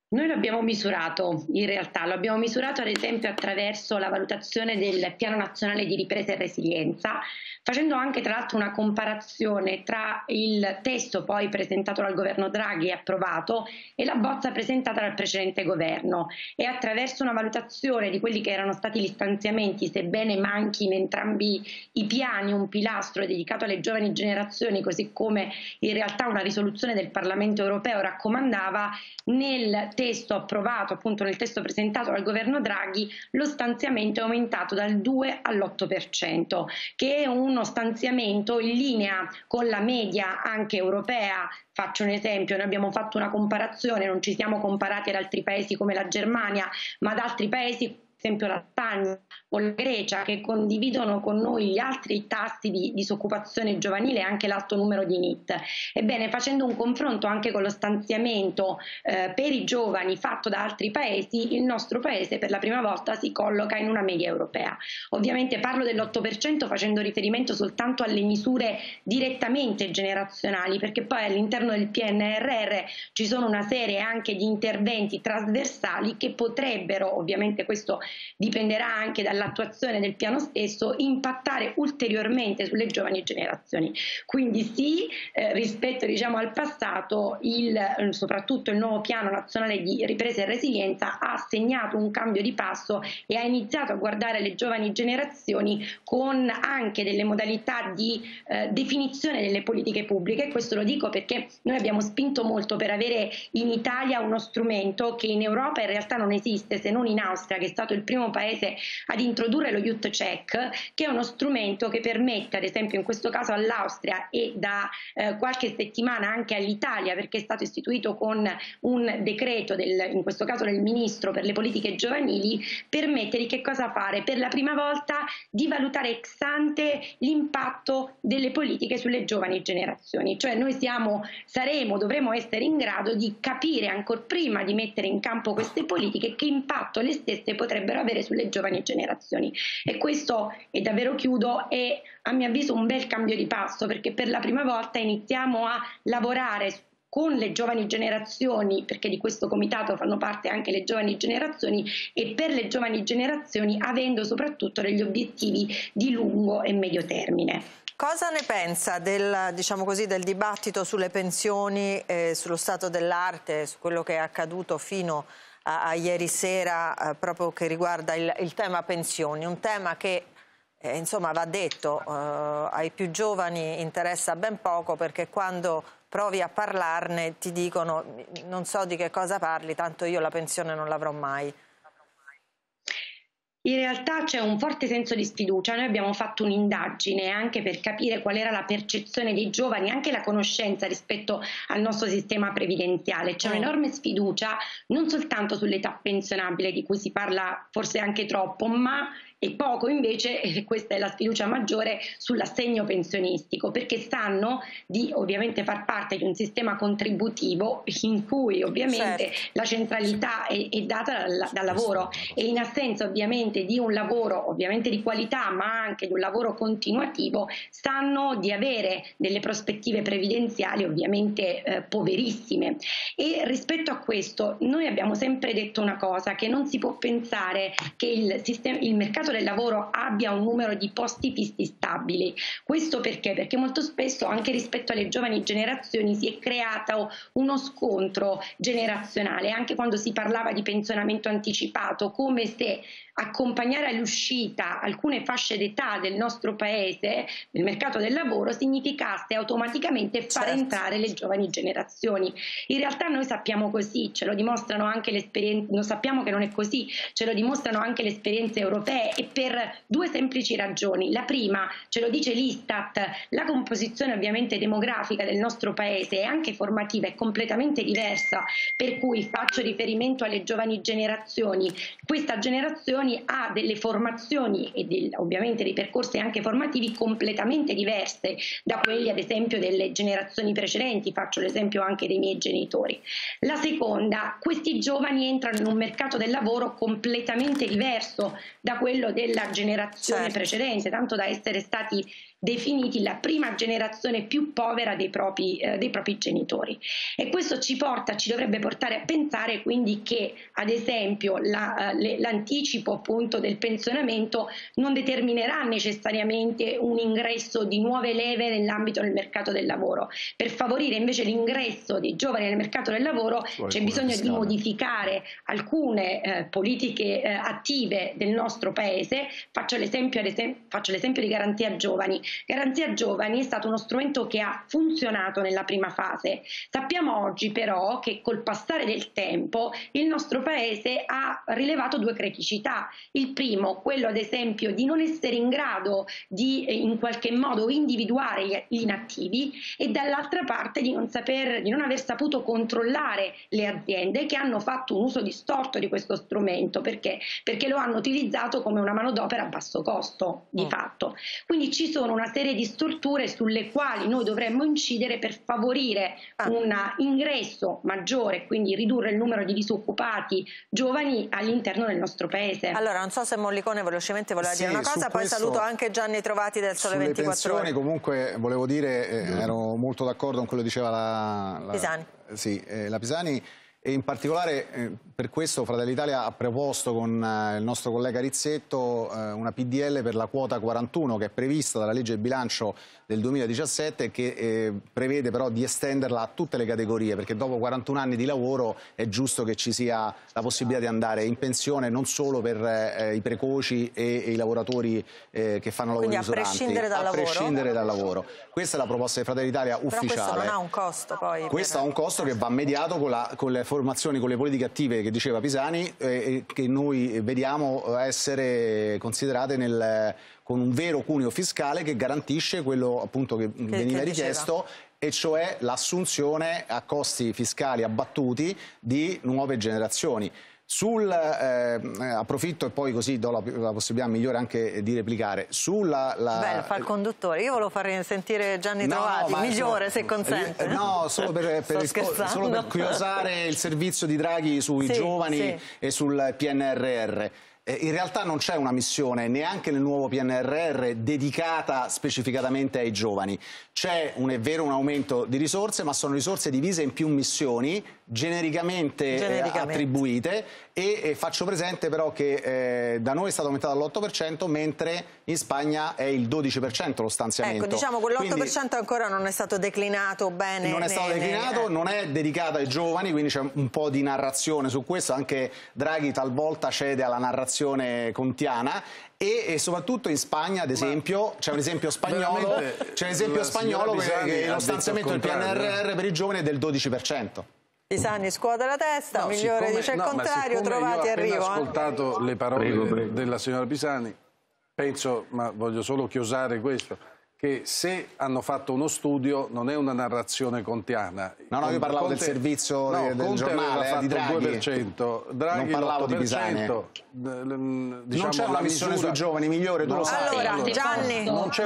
Noi lo abbiamo misurato, in realtà lo abbiamo misurato ad esempio attraverso la valutazione del Piano Nazionale di Ripresa e Resilienza, facendo anche tra l'altro una comparazione tra il testo poi presentato dal governo Draghi e approvato e la bozza presentata dal precedente governo, e attraverso una valutazione di quelli che erano stati gli stanziamenti, sebbene manchi in entrambi i piani un pilastro dedicato alle giovani generazioni, così come in realtà una risoluzione del Parlamento europeo raccomandava, nel testo approvato, appunto nel testo presentato dal governo Draghi, lo stanziamento è aumentato dal 2 all'8%, che è uno stanziamento in linea con la media anche europea. Faccio un esempio: noi abbiamo fatto una comparazione, non ci siamo comparati ad altri paesi come la Germania, ma ad altri paesi, ad esempio la Spagna o la Grecia, che condividono con noi gli altri tassi di disoccupazione giovanile e anche l'alto numero di NEET. Ebbene, facendo un confronto anche con lo stanziamento per i giovani fatto da altri paesi, il nostro paese per la prima volta si colloca in una media europea. Ovviamente parlo dell'8% facendo riferimento soltanto alle misure direttamente generazionali, perché poi all'interno del PNRR ci sono una serie anche di interventi trasversali che potrebbero, ovviamente questo dipenderà anche dall'attuazione del piano stesso, impattare ulteriormente sulle giovani generazioni. Quindi sì, rispetto al passato, soprattutto il nuovo piano nazionale di ripresa e resilienza ha segnato un cambio di passo e ha iniziato a guardare le giovani generazioni con anche delle modalità di definizione delle politiche pubbliche. E questo lo dico perché noi abbiamo spinto molto per avere in Italia uno strumento che in Europa in realtà non esiste, se non in Austria, che è stato il primo paese ad introdurre lo Youth Check, che è uno strumento che permette, ad esempio in questo caso all'Austria e da qualche settimana anche all'Italia, perché è stato istituito con un decreto in questo caso del Ministro per le politiche giovanili, permette di che cosa fare? Per la prima volta di valutare ex ante l'impatto delle politiche sulle giovani generazioni. Cioè noi dovremo essere in grado di capire ancora prima di mettere in campo queste politiche che impatto le stesse potrebbero avere sulle giovani generazioni. E questo, e davvero chiudo, è a mio avviso un bel cambio di passo, perché per la prima volta iniziamo a lavorare con le giovani generazioni, perché di questo comitato fanno parte anche le giovani generazioni, e per le giovani generazioni avendo soprattutto degli obiettivi di lungo e medio termine. Cosa ne pensa del dibattito sulle pensioni, sullo stato dell'arte, su quello che è accaduto fino a ieri sera, proprio che riguarda il tema pensioni, un tema che insomma va detto, ai più giovani interessa ben poco, perché quando provi a parlarne ti dicono non so di che cosa parli, tanto io la pensione non l'avrò mai. In realtà c'è un forte senso di sfiducia. Noi abbiamo fatto un'indagine anche per capire qual era la percezione dei giovani, anche la conoscenza rispetto al nostro sistema previdenziale. C'è un'enorme sfiducia non soltanto sull'età pensionabile, di cui si parla forse anche troppo, ma e poco invece, e questa è la sfiducia maggiore, sull'assegno pensionistico, perché sanno di ovviamente far parte di un sistema contributivo in cui ovviamente la centralità è data dal lavoro, e in assenza ovviamente di un lavoro ovviamente di qualità, ma anche di un lavoro continuativo, sanno di avere delle prospettive previdenziali ovviamente poverissime. E rispetto a questo noi abbiamo sempre detto una cosa, che non si può pensare che il mercato del lavoro abbia un numero di posti fissi stabili. Questo perché? Perché molto spesso anche rispetto alle giovani generazioni si è creato uno scontro generazionale, anche quando si parlava di pensionamento anticipato, come se accompagnare all'uscita alcune fasce d'età del nostro paese nel mercato del lavoro significasse automaticamente far entrare le giovani generazioni. In realtà noi sappiamo così, ce lo dimostrano anche le esperienze, non sappiamo che non è così, ce lo dimostrano anche le esperienze europee, e per due semplici ragioni. La prima, ce lo dice l'Istat, la composizione ovviamente demografica del nostro paese e anche formativa è completamente diversa, per cui faccio riferimento alle giovani generazioni. Questa generazione ha delle formazioni e ovviamente dei percorsi anche formativi completamente diverse da quelli ad esempio delle generazioni precedenti, faccio l'esempio anche dei miei genitori. La seconda, questi giovani entrano in un mercato del lavoro completamente diverso da quello della generazione precedente, tanto da essere stati definiti la prima generazione più povera dei propri genitori. E questo ci dovrebbe portare a pensare quindi che, ad esempio, l'anticipo appunto del pensionamento non determinerà necessariamente un ingresso di nuove leve nell'ambito del mercato del lavoro. Per favorire invece l'ingresso dei giovani nel mercato del lavoro c'è bisogno di modificare alcune politiche attive del nostro Paese. Faccio l'esempio di Garanzia Giovani. Garanzia Giovani è stato uno strumento che ha funzionato nella prima fase. Sappiamo oggi però che col passare del tempo il nostro Paese ha rilevato due criticità. Il primo, quello ad esempio di non essere in grado di in qualche modo individuare gli inattivi, e dall'altra parte di non aver saputo controllare le aziende che hanno fatto un uso distorto di questo strumento. Perché lo hanno utilizzato come una manodopera a basso costo di fatto. Quindi ci sono una serie di strutture sulle quali noi dovremmo incidere per favorire un ingresso maggiore, quindi ridurre il numero di disoccupati giovani all'interno del nostro Paese. Allora, non so se Mollicone velocemente voleva dire una cosa, poi saluto anche Gianni Trovati del Sole 24 Ore. Comunque volevo dire, ero molto d'accordo con quello che diceva la Pisani, e in particolare per questo Fratelli d'Italia ha proposto con il nostro collega Rizzetto una PDL per la quota 41 che è prevista dalla legge del bilancio del 2017, che prevede però di estenderla a tutte le categorie, perché dopo 41 anni di lavoro è giusto che ci sia la possibilità di andare in pensione non solo per i precoci e i lavoratori che fanno lavori usuranti, a prescindere dal lavoro. Questa è la proposta di Fratelli d'Italia ufficiale. Però questo non ha un costo poi. Questo ha un costo che va mediato con le formazioni, con le politiche attive che diceva Pisani, che noi vediamo essere considerate con un vero cuneo fiscale che garantisce quello appunto che veniva richiesto, e cioè l'assunzione a costi fiscali abbattuti di nuove generazioni. Approfitto e poi così do la possibilità migliore anche di replicare Bello, fa il conduttore. Io volevo far sentire Gianni Trovati, migliore se consente. No, solo per curiosare il servizio di Draghi sui giovani e sul PNRR. In realtà non c'è una missione neanche nel nuovo PNRR dedicata specificatamente ai giovani. C'è un aumento di risorse, ma sono risorse divise in più missioni genericamente attribuite, e faccio presente però che da noi è stato aumentato all'8%, mentre in Spagna è il 12% lo stanziamento. Ecco, diciamo quell'8% ancora non è stato declinato bene. Non è stato declinato, non è dedicato ai giovani, quindi c'è un po' di narrazione su questo. Anche Draghi talvolta cede alla narrazione contiana. E soprattutto in Spagna, ad esempio, c'è un esempio spagnolo, che lo stanziamento del PNRR per i giovani è del 12%. Pisani scuote la testa, migliore dice il contrario, Trovati arrivo. Ho ascoltato le parole della signora Pisani, penso, ma voglio solo chiosare questo, che se hanno fatto uno studio non è una narrazione contiana. No, io parlavo del servizio del giornale di Draghi. 2%, Draghi non parlavo di Pisani. Diciamo, non c'è una missione sui giovani, migliore, tu lo sai. Allora, Gianni,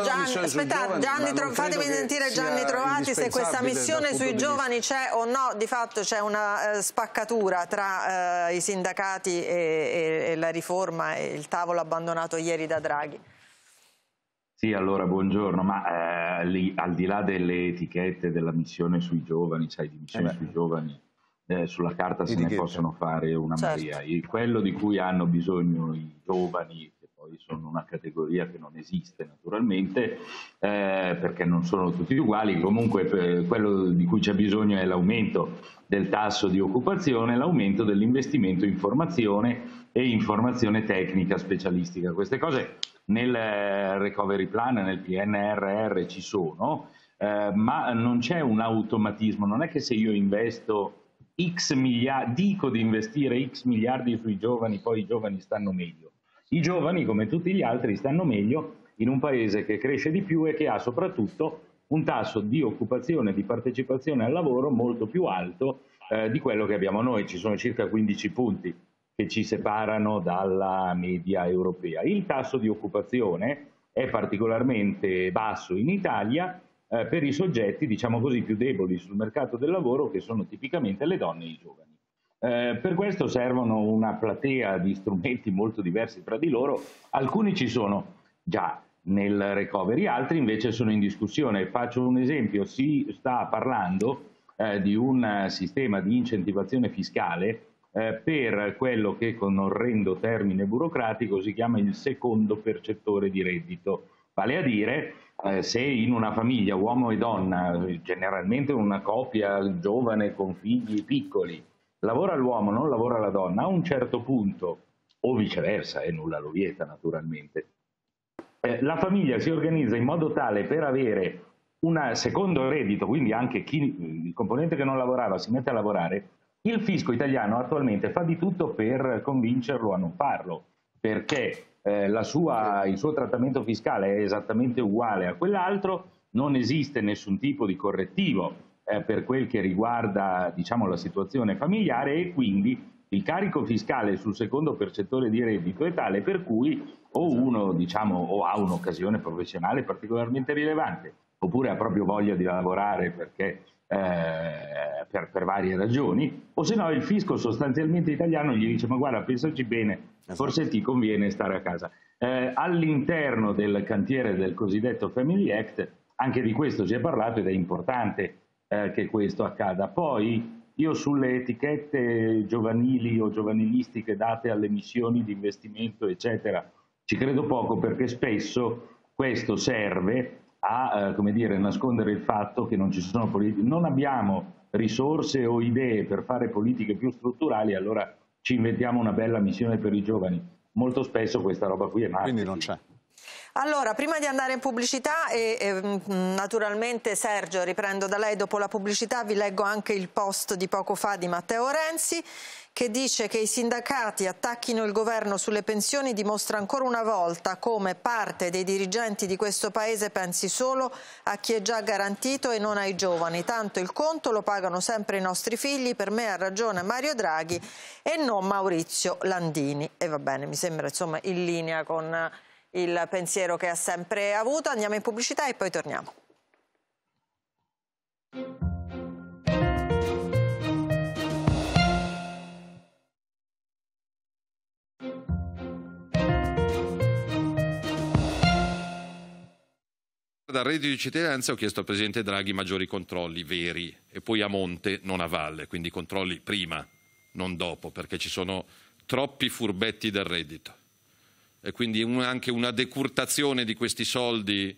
fatemi sentire Gianni Trovati se questa missione sui giovani c'è o no. Di fatto c'è una spaccatura tra i sindacati e la riforma e il tavolo abbandonato ieri da Draghi. Sì, allora buongiorno, ma al di là delle etichette della missione sui giovani, sai, di missione sui giovani, sulla carta se ne possono fare una Maria. Quello di cui hanno bisogno i giovani, che poi sono una categoria che non esiste naturalmente, perché non sono tutti uguali, comunque quello di cui c'è bisogno è l'aumento del tasso di occupazione, l'aumento dell'investimento in formazione e informazione tecnica specialistica. Queste cose nel recovery plan, nel PNRR ci sono, ma non c'è un automatismo. Non è che se io investo X miliardi, dico di investire X miliardi sui giovani, poi i giovani stanno meglio. I giovani, come tutti gli altri, stanno meglio in un paese che cresce di più e che ha soprattutto un tasso di occupazione e di partecipazione al lavoro molto più alto di quello che abbiamo noi. Ci sono circa 15 punti che ci separano dalla media europea. Il tasso di occupazione è particolarmente basso in Italia per i soggetti, diciamo così, più deboli sul mercato del lavoro, che sono tipicamente le donne e i giovani. Per questo servono una platea di strumenti molto diversi tra di loro. Alcuni ci sono già, nel recovery, altri invece sono in discussione. Faccio un esempio: si sta parlando di un sistema di incentivazione fiscale per quello che con orrendo termine burocratico si chiama il secondo percettore di reddito, vale a dire se in una famiglia, uomo e donna, generalmente una coppia giovane con figli piccoli, lavora l'uomo, non lavora la donna, a un certo punto, o viceversa, nulla lo vieta naturalmente, la famiglia si organizza in modo tale per avere un secondo reddito, quindi anche il componente che non lavorava si mette a lavorare. Il fisco italiano attualmente fa di tutto per convincerlo a non farlo, perché il suo trattamento fiscale è esattamente uguale a quell'altro, non esiste nessun tipo di correttivo per quel che riguarda, diciamo, la situazione familiare, e quindi il carico fiscale sul secondo percettore di reddito è tale per cui o uno, diciamo, o ha un'occasione professionale particolarmente rilevante, oppure ha proprio voglia di lavorare perché per varie ragioni, o se no il fisco sostanzialmente italiano gli dice: ma guarda, pensaci bene, forse ti conviene stare a casa. All'interno del cantiere del cosiddetto Family Act anche di questo si è parlato ed è importante che questo accada. Poi io sulle etichette giovanili o giovanilistiche date alle missioni di investimento eccetera ci credo poco, perché spesso questo serve a come dire, nascondere il fatto che non ci sono non abbiamo risorse o idee per fare politiche più strutturali, allora ci inventiamo una bella missione per i giovani. Molto spesso questa roba qui è marketing. Quindi non c'è. Allora, prima di andare in pubblicità e naturalmente Sergio, riprendo da lei dopo la pubblicità, vi leggo anche il post di poco fa di Matteo Renzi che dice che i sindacati attacchino il governo sulle pensioni dimostra ancora una volta come parte dei dirigenti di questo paese pensi solo a chi è già garantito e non ai giovani, tanto il conto lo pagano sempre i nostri figli, per me ha ragione Mario Draghi e non Maurizio Landini. E va bene, mi sembra insomma in linea con il pensiero che ha sempre avuto. Andiamo in pubblicità e poi torniamo. Dal reddito di cittadinanza ho chiesto al Presidente Draghi maggiori controlli veri e poi a monte, non a valle, quindi controlli prima, non dopo, perché ci sono troppi furbetti del reddito. E quindi anche una decurtazione di questi soldi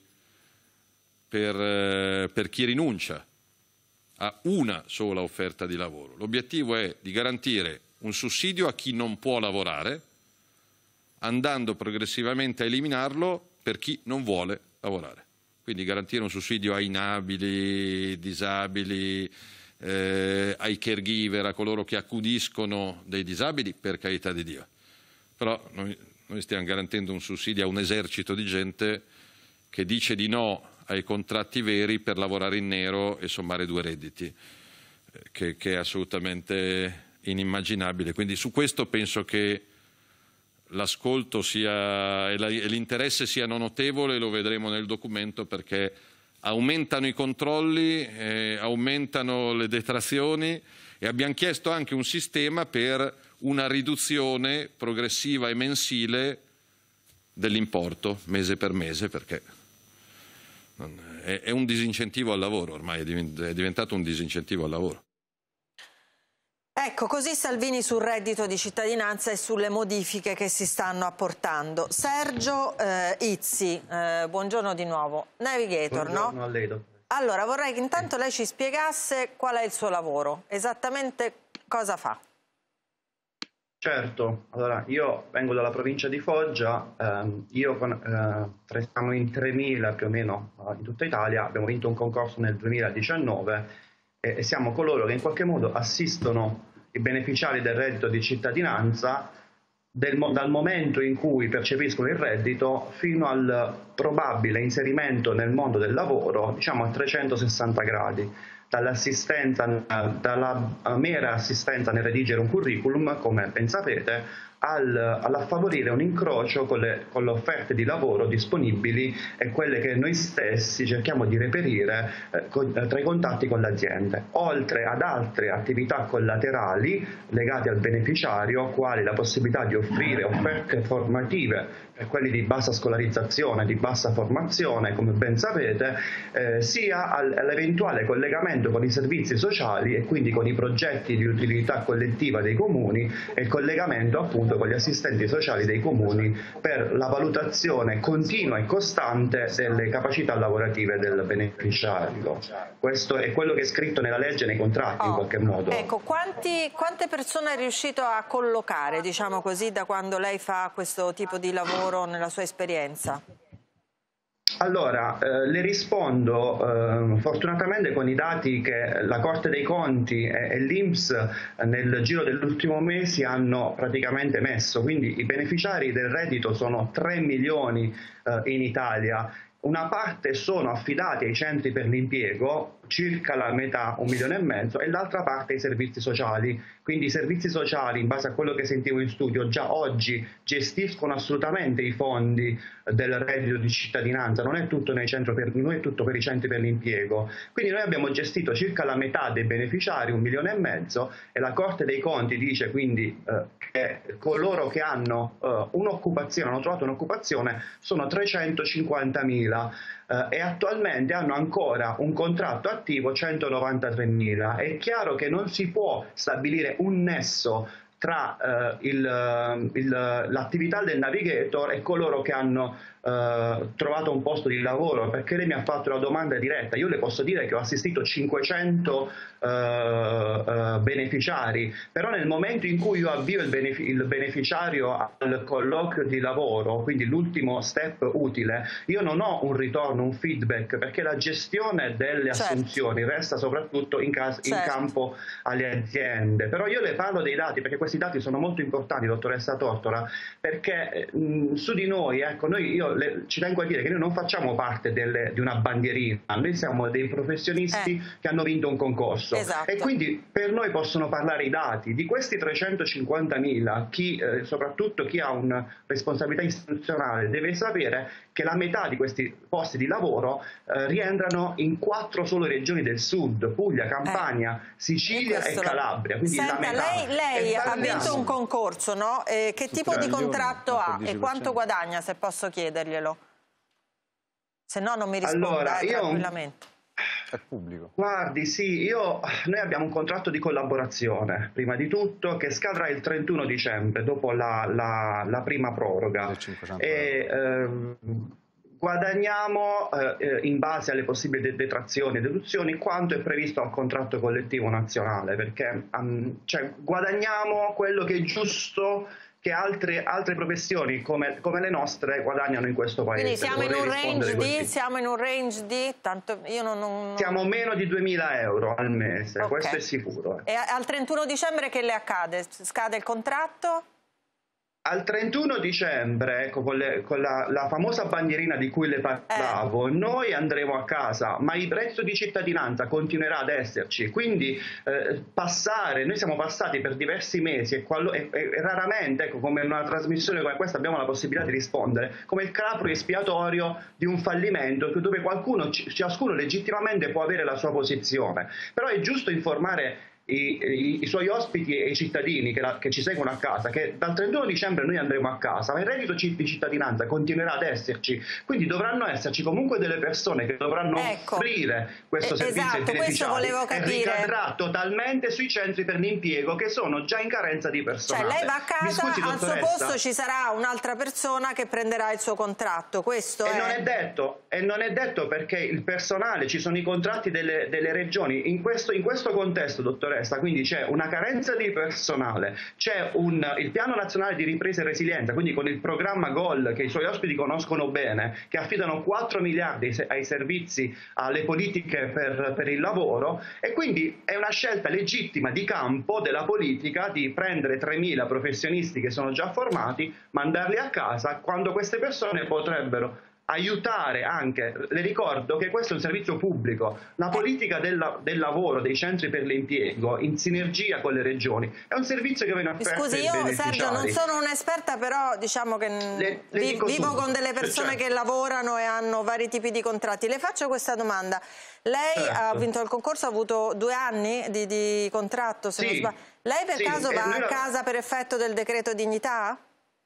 per chi rinuncia a una sola offerta di lavoro. L'obiettivo è di garantire un sussidio a chi non può lavorare, andando progressivamente a eliminarlo per chi non vuole lavorare. Quindi garantire un sussidio ai inabili, disabili, ai caregiver, a coloro che accudiscono dei disabili, per carità di Dio. Però noi stiamo garantendo un sussidio a un esercito di gente che dice di no ai contratti veri per lavorare in nero e sommare due redditi, che è assolutamente inimmaginabile. Quindi su questo penso che l'ascolto sia e l'interesse siano notevole, lo vedremo nel documento, perché aumentano i controlli, aumentano le detrazioni e abbiamo chiesto anche un sistema per una riduzione progressiva e mensile dell'importo mese per mese, perché è un disincentivo al lavoro, ormai è diventato un disincentivo al lavoro. Ecco, così Salvini sul reddito di cittadinanza e sulle modifiche che si stanno apportando. Sergio Izzi, buongiorno di nuovo. Navigator, buongiorno, no? A lei. Allora, vorrei che intanto lei ci spiegasse qual è il suo lavoro, esattamente cosa fa. Certo, allora io vengo dalla provincia di Foggia, siamo in 3.000 più o meno in tutta Italia, abbiamo vinto un concorso nel 2019 e siamo coloro che in qualche modo assistono i beneficiari del reddito di cittadinanza dal momento in cui percepiscono il reddito fino al probabile inserimento nel mondo del lavoro, diciamo a 360 gradi, dalla mera assistenza nel redigere un curriculum, come ben sapete, a favorire un incrocio con le offerte di lavoro disponibili e quelle che noi stessi cerchiamo di reperire tra i contatti con le aziende, oltre ad altre attività collaterali legate al beneficiario, quali la possibilità di offrire offerte formative per quelli di bassa scolarizzazione, di bassa formazione, come ben sapete, sia all'eventuale collegamento con i servizi sociali e quindi con i progetti di utilità collettiva dei comuni e il collegamento appunto con gli assistenti sociali dei comuni per la valutazione continua e costante delle capacità lavorative del beneficiario. Questo è quello che è scritto nella legge e nei contratti in qualche modo. Ecco, quante persone è riuscito a collocare, diciamo così, da quando lei fa questo tipo di lavoro nella sua esperienza? Allora, le rispondo fortunatamente con i dati che la Corte dei Conti e l'INPS nel giro dell'ultimo mese hanno praticamente messo, quindi i beneficiari del reddito sono 3 milioni in Italia. Una parte sono affidati ai centri per l'impiego, circa la metà, 1,5 milioni, e l'altra parte ai servizi sociali. Quindi i servizi sociali, in base a quello che sentivo in studio, già oggi gestiscono assolutamente i fondi del reddito di cittadinanza, non è tutto per i centri per l'impiego. Quindi noi abbiamo gestito circa la metà dei beneficiari, 1,5 milioni, e la Corte dei Conti dice quindi che coloro che hanno un'occupazione, hanno trovato un'occupazione, sono 350.000. E attualmente hanno ancora un contratto attivo 193.000. È chiaro che non si può stabilire un nesso tra l'attività del navigator e coloro che hanno trovato un posto di lavoro, perché lei mi ha fatto la domanda diretta. Io le posso dire che ho assistito 500 beneficiari, però nel momento in cui io avvio il beneficiario al colloquio di lavoro, quindi l'ultimo step utile, io non ho un ritorno, un feedback, perché la gestione delle assunzioni resta soprattutto in campo alle aziende. Però io le parlo dei dati, perché questi dati sono molto importanti, dottoressa Tortora, perché su di noi, ecco, io ci tengo a dire che noi non facciamo parte di una bandierina, noi siamo dei professionisti che hanno vinto un concorso. Esatto. E quindi per noi possono parlare i dati. Di questi 350.000, soprattutto chi ha una responsabilità istituzionale, deve sapere che la metà di questi posti di lavoro rientrano in 4 sole regioni del sud: Puglia, Campania, Sicilia e Calabria. Quindi senta, la metà. lei ha vinto un concorso, no? Che tipo di contratto ha e quanto guadagna, se posso chiederglielo? Se no non mi risponda, tranquillamente. È pubblico. Guardi, sì, noi abbiamo un contratto di collaborazione, prima di tutto, che scadrà il 31 dicembre, dopo la prima proroga. Guadagniamo in base alle possibili detrazioni e deduzioni quanto è previsto al contratto collettivo nazionale, perché guadagniamo quello che è giusto che altre professioni come le nostre guadagnano in questo paese. Quindi siamo in un range di? Tanto io non... Siamo meno di 2.000 euro al mese, questo è sicuro. E al 31 dicembre che le accade? Scade il contratto? Al 31 dicembre, ecco, con la famosa bandierina di cui le parlavo, noi andremo a casa, ma il reddito di cittadinanza continuerà ad esserci. Quindi noi siamo passati per diversi mesi e raramente, ecco, come in una trasmissione come questa abbiamo la possibilità di rispondere, come il capro espiatorio di un fallimento, dove ciascuno legittimamente può avere la sua posizione. Però è giusto informare i suoi ospiti e i cittadini che ci seguono a casa, che dal 31 dicembre noi andremo a casa, ma il reddito di cittadinanza continuerà ad esserci, quindi dovranno esserci comunque delle persone che dovranno offrire questo servizio ai beneficiari, e ricadrà totalmente sui centri per l'impiego, che sono già in carenza di personale. Cioè lei va a casa, al suo posto ci sarà un'altra persona che prenderà il suo contratto, questo è? Non è detto, perché il personale, ci sono i contratti delle regioni, in questo contesto, dottoressa, quindi c'è una carenza di personale, c'è il piano nazionale di ripresa e resilienza, quindi con il programma GOL che i suoi ospiti conoscono bene, che affidano 4 miliardi ai servizi, alle politiche per il lavoro, e quindi è una scelta legittima di campo della politica di prendere 3.000 professionisti che sono già formati, mandarli a casa, quando queste persone potrebbero aiutare anche, le ricordo che questo è un servizio pubblico, la politica del lavoro, dei centri per l'impiego in sinergia con le regioni è un servizio che viene offerto ai beneficiari. Scusi, io Sergio non sono un'esperta, però diciamo che vivo con delle persone che lavorano e hanno vari tipi di contratti. Le faccio questa domanda: lei ha vinto il concorso, ha avuto 2 anni di contratto, se non sbaglio. Lei per caso va a casa per effetto del decreto dignità?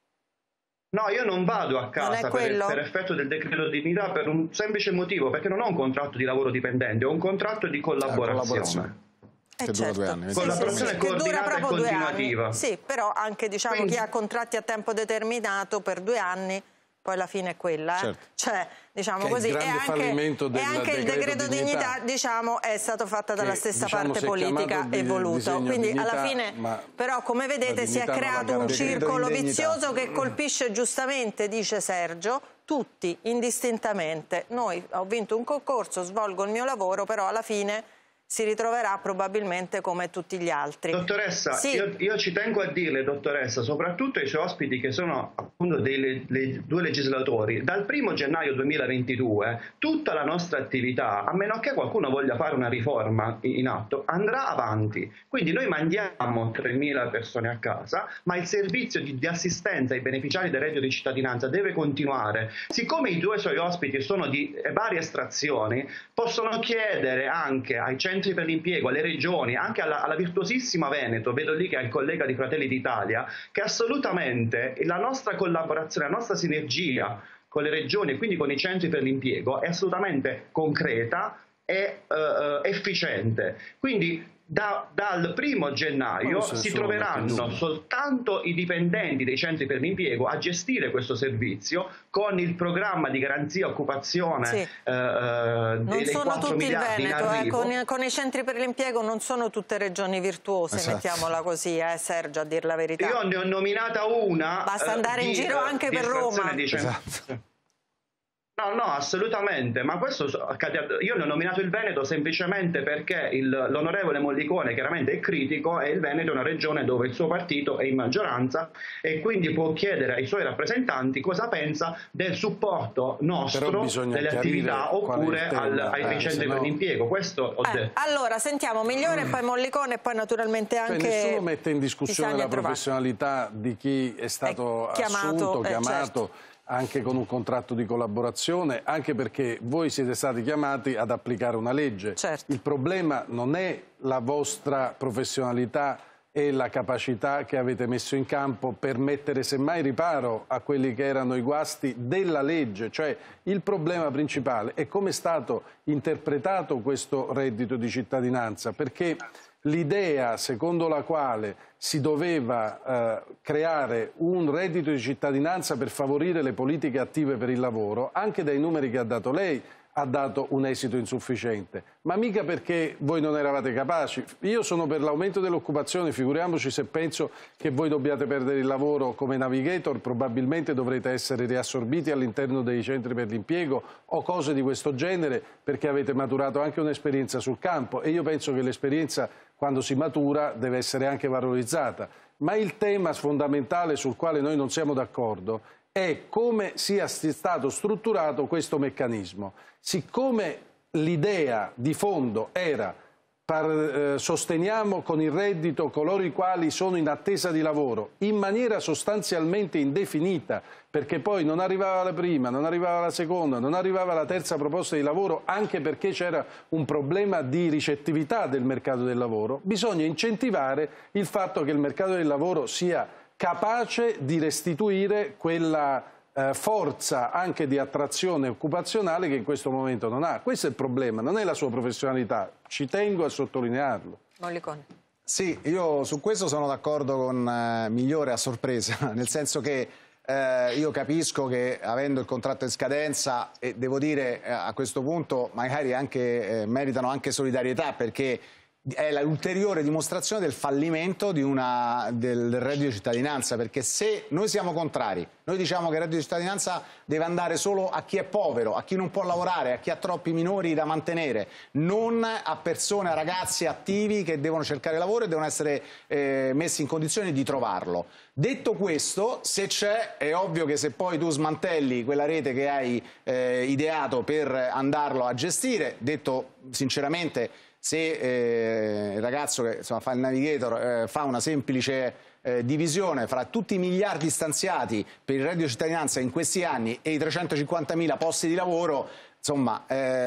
No, io non vado a casa per effetto del decreto dignità per un semplice motivo, perché non ho un contratto di lavoro dipendente, ho un contratto di collaborazione. Che dura 2 anni. Collaborazione coordinata e continuativa. Sì, però anche chi ha contratti a tempo determinato per 2 anni, poi la fine è quella. Cioè, diciamo così, e anche il decreto dignità diciamo, è stato fatto dalla stessa parte politica e voluto. Quindi alla fine, però, come vedete, si è creato un circolo vizioso che colpisce giustamente, dice Sergio, tutti indistintamente. Ho vinto un concorso, svolgo il mio lavoro, però alla fine si ritroverà probabilmente come tutti gli altri. Dottoressa, io ci tengo a dirle, dottoressa, soprattutto ai suoi ospiti che sono appunto dei 2 legislatori, dal 1° gennaio 2022 tutta la nostra attività, a meno che qualcuno voglia fare una riforma in atto, andrà avanti. Quindi noi mandiamo 3.000 persone a casa, ma il servizio di assistenza ai beneficiari del reddito di cittadinanza deve continuare. Siccome i 2 suoi ospiti sono di varie estrazioni, possono chiedere anche ai centri per l'impiego, alle regioni, anche alla virtuosissima Veneto, vedo lì che è il collega di Fratelli d'Italia, che assolutamente la nostra collaborazione, la nostra sinergia con le regioni e quindi con i centri per l'impiego è assolutamente concreta e efficiente. Quindi dal 1° gennaio si troveranno soltanto i dipendenti dei centri per l'impiego a gestire questo servizio con il programma di garanzia occupazione non sono tutti il Veneto, con i centri per l'impiego non sono tutte regioni virtuose, mettiamola così, Sergio, a dir la verità. Io ne ho nominata una. Basta andare in giro anche per Roma. No, assolutamente, ma questo io ne ho nominato il Veneto semplicemente perché l'onorevole Mollicone chiaramente è critico e il Veneto è una regione dove il suo partito è in maggioranza e quindi può chiedere ai suoi rappresentanti cosa pensa del supporto nostro, delle attività oppure ai centri per l'impiego. Questo ho detto. Allora, sentiamo Migliore, poi Mollicone e poi naturalmente anche... Nessuno mette in discussione la professionalità di chi è stato assunto, chiamato, anche con un contratto di collaborazione, anche perché voi siete stati chiamati ad applicare una legge. Il problema non è la vostra professionalità e la capacità che avete messo in campo per mettere semmai riparo a quelli che erano i guasti della legge, cioè il problema principale è come è stato interpretato questo reddito di cittadinanza, perché l'idea secondo la quale si doveva creare un reddito di cittadinanza per favorire le politiche attive per il lavoro, anche dai numeri che ha dato lei, ha dato un esito insufficiente, ma mica perché voi non eravate capaci. Io sono per l'aumento dell'occupazione, figuriamoci se penso che voi dobbiate perdere il lavoro come navigator, probabilmente dovrete essere riassorbiti all'interno dei centri per l'impiego o cose di questo genere, perché avete maturato anche un'esperienza sul campo e io penso che l'esperienza, quando si matura, deve essere anche valorizzata. Ma il tema fondamentale sul quale noi non siamo d'accordo è come sia stato strutturato questo meccanismo. Siccome l'idea di fondo era sosteniamo con il reddito coloro i quali sono in attesa di lavoro in maniera sostanzialmente indefinita, perché poi non arrivava la prima, non arrivava la seconda, non arrivava la terza proposta di lavoro, anche perché c'era un problema di ricettività del mercato del lavoro, bisogna incentivare il fatto che il mercato del lavoro sia capace di restituire quella forza anche di attrazione occupazionale che in questo momento non ha. Questo è il problema, non è la sua professionalità, ci tengo a sottolinearlo. Mollicone. Sì, io su questo sono d'accordo con Migliore a sorpresa, nel senso che io capisco che avendo il contratto in scadenza, e devo dire a questo punto magari anche meritano anche solidarietà, perché è l'ulteriore dimostrazione del fallimento del reddito di cittadinanza, perché se noi siamo contrari, noi diciamo che il reddito di cittadinanza deve andare solo a chi è povero, a chi non può lavorare, a chi ha troppi minori da mantenere, non a persone, a ragazzi attivi che devono cercare lavoro e devono essere messi in condizione di trovarlo. Detto questo, se c'è, è ovvio che se poi tu smantelli quella rete che hai ideato per andarlo a gestire, detto sinceramente, se il ragazzo che insomma, fa il navigator fa una semplice divisione fra tutti i miliardi stanziati per il reddito di cittadinanza in questi anni e i 350.000 posti di lavoro, insomma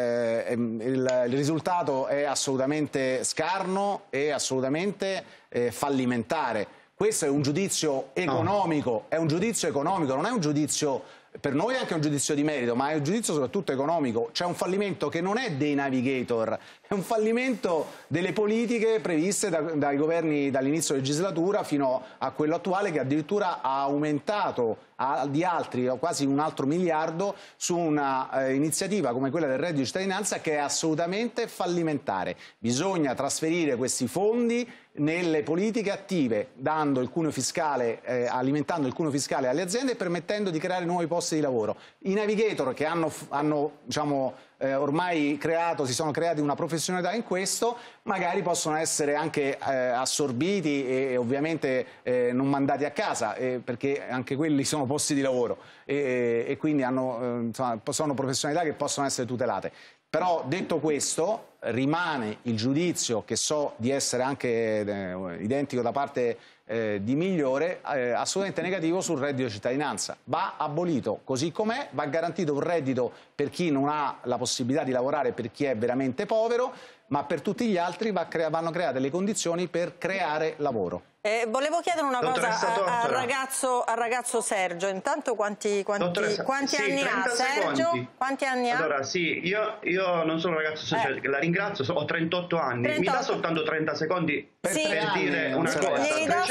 il risultato è assolutamente scarno e assolutamente fallimentare. Questo è un giudizio economico, è un giudizio economico, non è un giudizio, per noi è anche un giudizio di merito, ma è un giudizio soprattutto economico. C'è un fallimento che non è dei navigator, è un fallimento delle politiche previste dai governi dall'inizio legislatura fino a quello attuale, che addirittura ha aumentato di altri, quasi un altro miliardo, su una iniziativa come quella del reddito di cittadinanza che è assolutamente fallimentare. Bisogna trasferire questi fondi nelle politiche attive, dando il cuneo fiscale, alimentando il cuneo fiscale alle aziende e permettendo di creare nuovi posti di lavoro. I navigator che hanno diciamo, ormai si sono creati una professionalità in questo, magari possono essere anche assorbiti e ovviamente non mandati a casa, perché anche quelli sono posti di lavoro e quindi sono professionalità che possono essere tutelate. Però detto questo, rimane il giudizio, che so di essere anche identico da parte di Migliore, assolutamente negativo sul reddito di cittadinanza. Va abolito così com'è, va garantito un reddito per chi non ha la possibilità di lavorare, per chi è veramente povero, ma per tutti gli altri vanno create le condizioni per creare lavoro. Volevo chiedere una cosa al ragazzo Sergio. Intanto quanti anni ha Sergio? Quanti anni ha? Allora sì, io non sono un ragazzo sociale, la ringrazio, ho 38 anni. 38. Mi dà soltanto 30 secondi per dire una cosa. Glieli do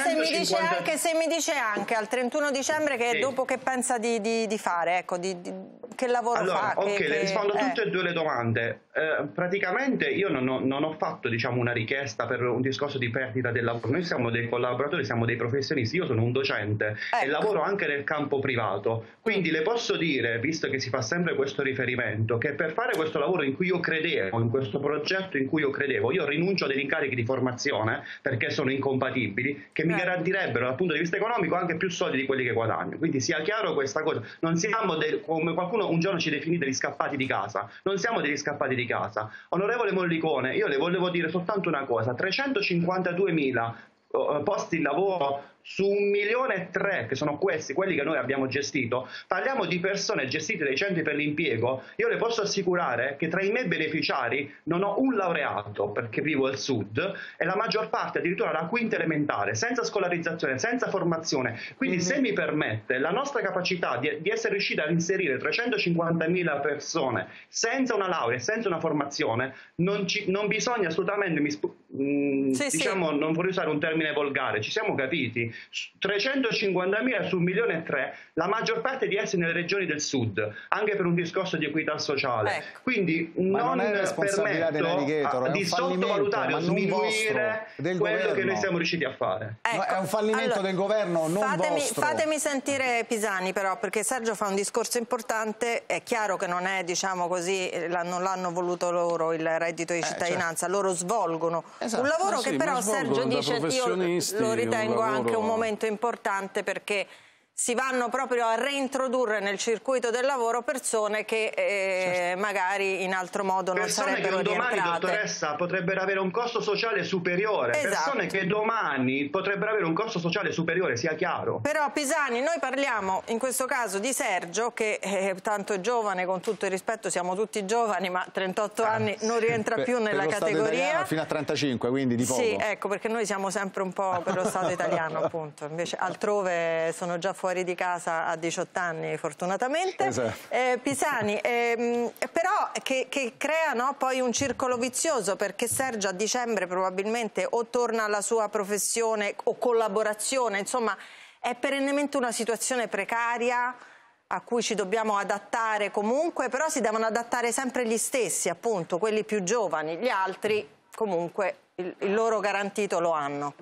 se mi dice anche al 31 dicembre che dopo che pensa di fare, ecco, che lavoro fa. Ok, le rispondo tutte e due le domande. Praticamente io non ho fatto diciamo, una richiesta per un discorso di perdita del lavoro. Noi siamo dei collaboratori, siamo dei professionisti, io sono un docente e lavoro anche nel campo privato, quindi le posso dire, visto che si fa sempre questo riferimento, che per fare questo lavoro in cui io credevo, in questo progetto in cui io credevo, io rinuncio a degli incarichi di formazione perché sono incompatibili, che mi garantirebbero dal punto di vista economico anche più soldi di quelli che guadagno, quindi sia chiaro questa cosa, non siamo come qualcuno un giorno ci definì degli scappati di casa, non siamo degli scappati di casa. Onorevole Mollicone, io le volevo dire soltanto una cosa, 352.000 posti di lavoro su 1,3 milioni, che sono quelli che noi abbiamo gestito, parliamo di persone gestite dai centri per l'impiego. Io le posso assicurare che tra i miei beneficiari non ho un laureato, perché vivo al sud, e la maggior parte addirittura la quinta elementare, senza scolarizzazione, senza formazione. Quindi se mi permette, la nostra capacità di essere riusciti ad inserire 350.000 persone senza una laurea, senza una formazione, non bisogna assolutamente, diciamo, non vorrei usare un termine volgare, ci siamo capiti. 350.000 su 1,3 milioni, la maggior parte di essi nelle regioni del sud, anche per un discorso di equità sociale. Quindi non permetto di sottovalutare o sminuire quello che noi siamo riusciti a fare. Ecco, è un fallimento del governo, non vostro. Fatemi sentire Pisani però, perché Sergio fa un discorso importante. È chiaro che non è, diciamo così, non l'hanno voluto loro il reddito di cittadinanza, loro svolgono un lavoro che però Sergio dice, io lo ritengo anche un momento importante, perché si vanno proprio a reintrodurre nel circuito del lavoro persone che magari in altro modo non sarebbero rientrate. Persone che domani, dottoressa, potrebbero avere un costo sociale superiore. Esatto. Persone che domani potrebbero avere un costo sociale superiore, sia chiaro. Però Pisani, noi parliamo in questo caso di Sergio, che tanto è giovane, con tutto il rispetto, siamo tutti giovani, ma 38 anni non rientra più nella categoria. Fino a 35, quindi di poco. Sì, ecco, perché noi siamo sempre un po' per lo Stato italiano, appunto. Invece altrove sono già fuori di casa a 18 anni, fortunatamente. Esatto. Pisani, però che crea, no, poi un circolo vizioso, perché Sergio a dicembre probabilmente o torna alla sua professione o collaborazione, insomma è perennemente una situazione precaria a cui ci dobbiamo adattare comunque, però si devono adattare sempre gli stessi, appunto, quelli più giovani, gli altri comunque il loro garantito lo hanno.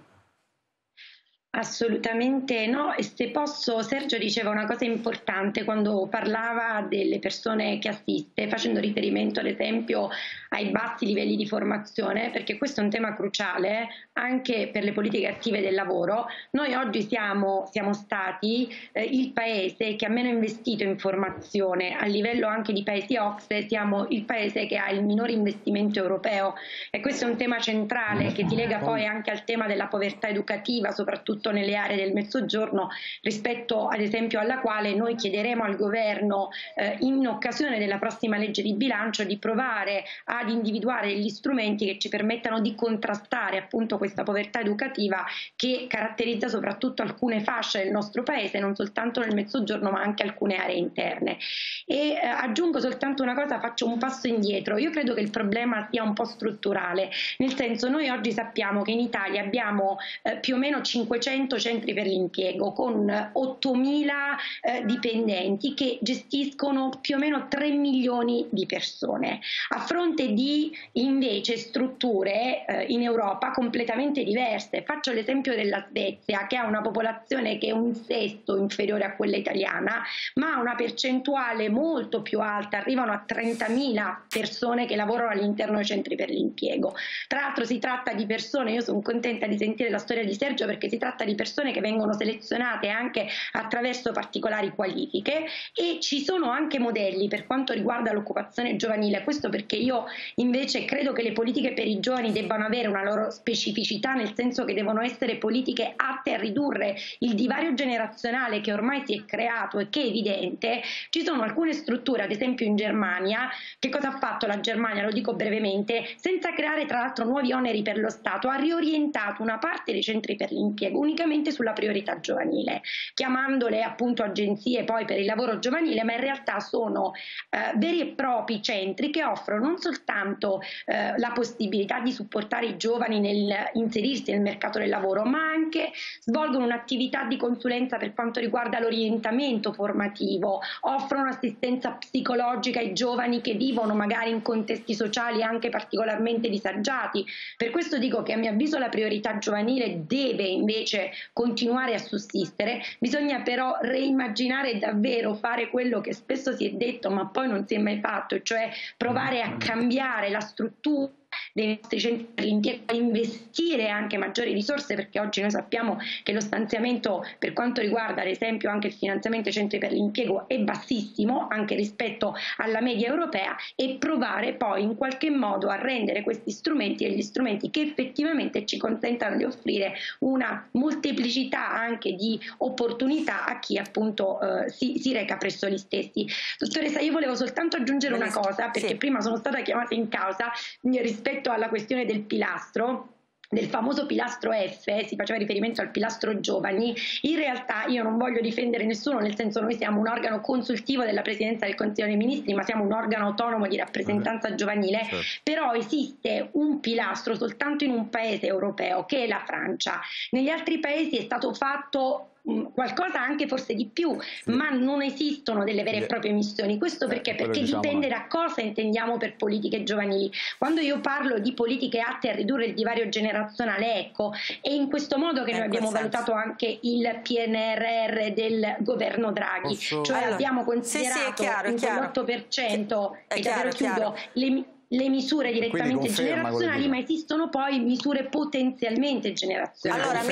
Assolutamente no, e se posso, Sergio diceva una cosa importante quando parlava delle persone che assiste, facendo riferimento ad esempio ai bassi livelli di formazione, perché questo è un tema cruciale anche per le politiche attive del lavoro. Noi oggi siamo stati il paese che ha meno investito in formazione, a livello anche di paesi OCSE siamo il paese che ha il minore investimento europeo, e questo è un tema centrale che si lega poi anche al tema della povertà educativa, soprattutto nelle aree del Mezzogiorno, rispetto ad esempio alla quale noi chiederemo al governo in occasione della prossima legge di bilancio di provare ad individuare gli strumenti che ci permettano di contrastare appunto questa povertà educativa che caratterizza soprattutto alcune fasce del nostro paese, non soltanto nel Mezzogiorno ma anche alcune aree interne. E aggiungo soltanto una cosa, faccio un passo indietro. Io credo che il problema sia un po' strutturale, nel senso, noi oggi sappiamo che in Italia abbiamo più o meno 500 centri per l'impiego con 8.000 dipendenti che gestiscono più o meno 3 milioni di persone, a fronte di invece strutture in Europa completamente diverse. Faccio l'esempio della Svezia, che ha una popolazione che è 1/6 inferiore a quella italiana, ma ha una percentuale molto più alta, arrivano a 30.000 persone che lavorano all'interno dei centri per l'impiego. Tra l'altro si tratta di persone, io sono contenta di sentire la storia di Sergio perché si tratta di persone che vengono selezionate anche attraverso particolari qualifiche, e ci sono anche modelli per quanto riguarda l'occupazione giovanile. Questo perché io invece credo che le politiche per i giovani debbano avere una loro specificità, nel senso che devono essere politiche atte a ridurre il divario generazionale che ormai si è creato e che è evidente. Ci sono alcune strutture, ad esempio in Germania. Che cosa ha fatto la Germania? Lo dico brevemente, senza creare tra l'altro nuovi oneri per lo Stato, ha riorientato una parte dei centri per l'impiego unicamente sulla priorità giovanile, chiamandole appunto agenzie poi per il lavoro giovanile, ma in realtà sono veri e propri centri che offrono non soltanto la possibilità di supportare i giovani nel inserirsi nel mercato del lavoro, ma anche svolgono un'attività di consulenza per quanto riguarda l'orientamento formativo, offrono assistenza psicologica ai giovani che vivono magari in contesti sociali anche particolarmente disagiati. Per questo dico che a mio avviso la priorità giovanile deve invece continuare a sussistere. Bisogna però reimmaginare davvero, fare quello che spesso si è detto ma poi non si è mai fatto, cioè provare a cambiare la struttura dei nostri centri per l'impiego, a investire anche maggiori risorse, perché oggi noi sappiamo che lo stanziamento per quanto riguarda ad esempio anche il finanziamento ai centri per l'impiego è bassissimo anche rispetto alla media europea, e provare poi in qualche modo a rendere questi strumenti degli strumenti che effettivamente ci consentano di offrire una molteplicità anche di opportunità a chi appunto si reca presso gli stessi. Dottoressa, io volevo soltanto aggiungere una cosa, perché prima sono stata chiamata in causa rispetto alla questione del pilastro, del famoso pilastro F, si faceva riferimento al pilastro giovani. In realtà io non voglio difendere nessuno, nel senso, noi siamo un organo consultivo della Presidenza del Consiglio dei Ministri, ma siamo un organo autonomo di rappresentanza giovanile, però esiste un pilastro soltanto in un paese europeo, che è la Francia. Negli altri paesi è stato fatto qualcosa anche forse di più, ma non esistono delle vere e proprie missioni. Questo perché dipende da cosa intendiamo per politiche giovanili. Quando io parlo di politiche atte a ridurre il divario generazionale, ecco, è in questo modo che noi abbiamo valutato anche il PNRR del governo Draghi, cioè abbiamo considerato in quell'8% e davvero chiudo le misure direttamente generazionali, ma esistono poi misure potenzialmente generazionali. Allora,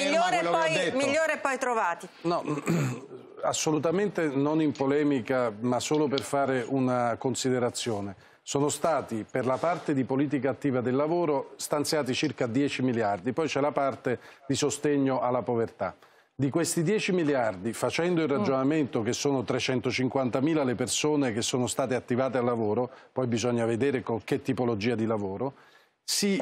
migliore poi trovati. No, assolutamente non in polemica, ma solo per fare una considerazione. Sono stati, per la parte di politica attiva del lavoro, stanziati circa 10 miliardi, poi c'è la parte di sostegno alla povertà. Di questi 10 miliardi, facendo il ragionamento che sono 350.000 le persone che sono state attivate al lavoro, poi bisogna vedere con che tipologia di lavoro, si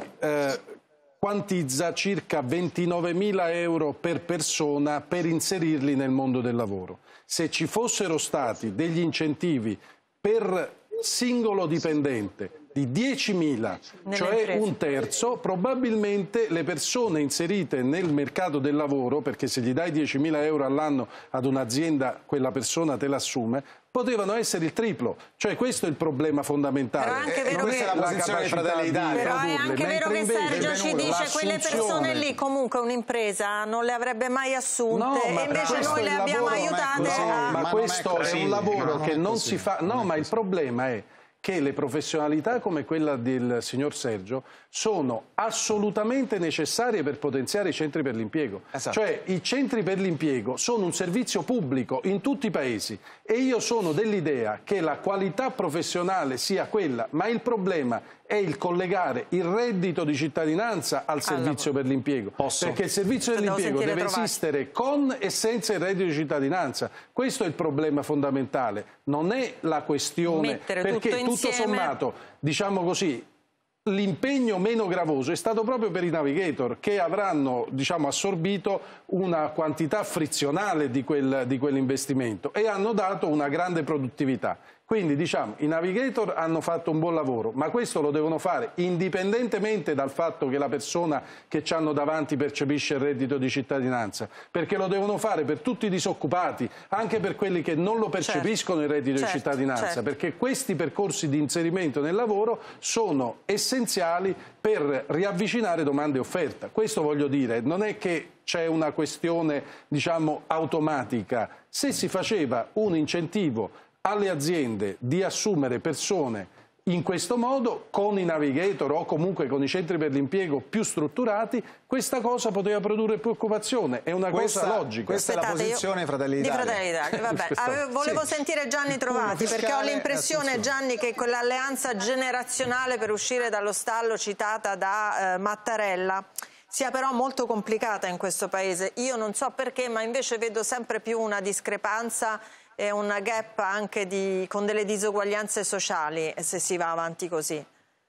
quantizza circa 29.000 euro per persona per inserirli nel mondo del lavoro. Se ci fossero stati degli incentivi per singolo dipendente di 10.000, cioè un terzo, probabilmente le persone inserite nel mercato del lavoro, perché se gli dai 10.000 euro all'anno ad un'azienda, quella persona te l'assume, potevano essere il triplo, cioè questo è il problema fondamentale. Però è anche vero questa è la posizione di Fratelli d'Italia. Però è anche vero che Sergio ci dice quelle persone lì comunque un'impresa non le avrebbe mai assunte e invece noi le abbiamo aiutate a... Ma questo è un lavoro che non si fa... No, ma il problema è che le professionalità come quella del signor Sergio sono assolutamente necessarie per potenziare i centri per l'impiego. Esatto. Cioè i centri per l'impiego sono un servizio pubblico in tutti i paesi e io sono dell'idea che la qualità professionale sia quella, ma il problema è il collegare il reddito di cittadinanza al servizio per l'impiego. Perché il servizio dell'impiego deve esistere con e senza il reddito di cittadinanza. Questo è il problema fondamentale, non è la questione, perché tutto sommato, diciamo così, l'impegno meno gravoso è stato proprio per i navigator che avranno assorbito una quantità frizionale di quell'investimento e hanno dato una grande produttività. Quindi i navigator hanno fatto un buon lavoro, ma questo lo devono fare indipendentemente dal fatto che la persona che ci hanno davanti percepisce il reddito di cittadinanza, perché lo devono fare per tutti i disoccupati, anche per quelli che non lo percepiscono il reddito di cittadinanza, perché questi percorsi di inserimento nel lavoro sono essenziali per riavvicinare domanda e offerta. Questo voglio dire, non è che c'è una questione automatica. Se si faceva un incentivo alle aziende di assumere persone in questo modo, con i navigator o comunque con i centri per l'impiego più strutturati, questa cosa poteva produrre più occupazione, è una cosa logica. Questa è la posizione di Fratelli d'Italia. Vabbè. Volevo sentire Gianni Trovati, perché ho l'impressione, Gianni, che quell'alleanza generazionale per uscire dallo stallo citata da Mattarella sia però molto complicata in questo Paese. Io non so perché, ma invece vedo sempre più una discrepanza e un gap anche con delle disuguaglianze sociali se si va avanti così.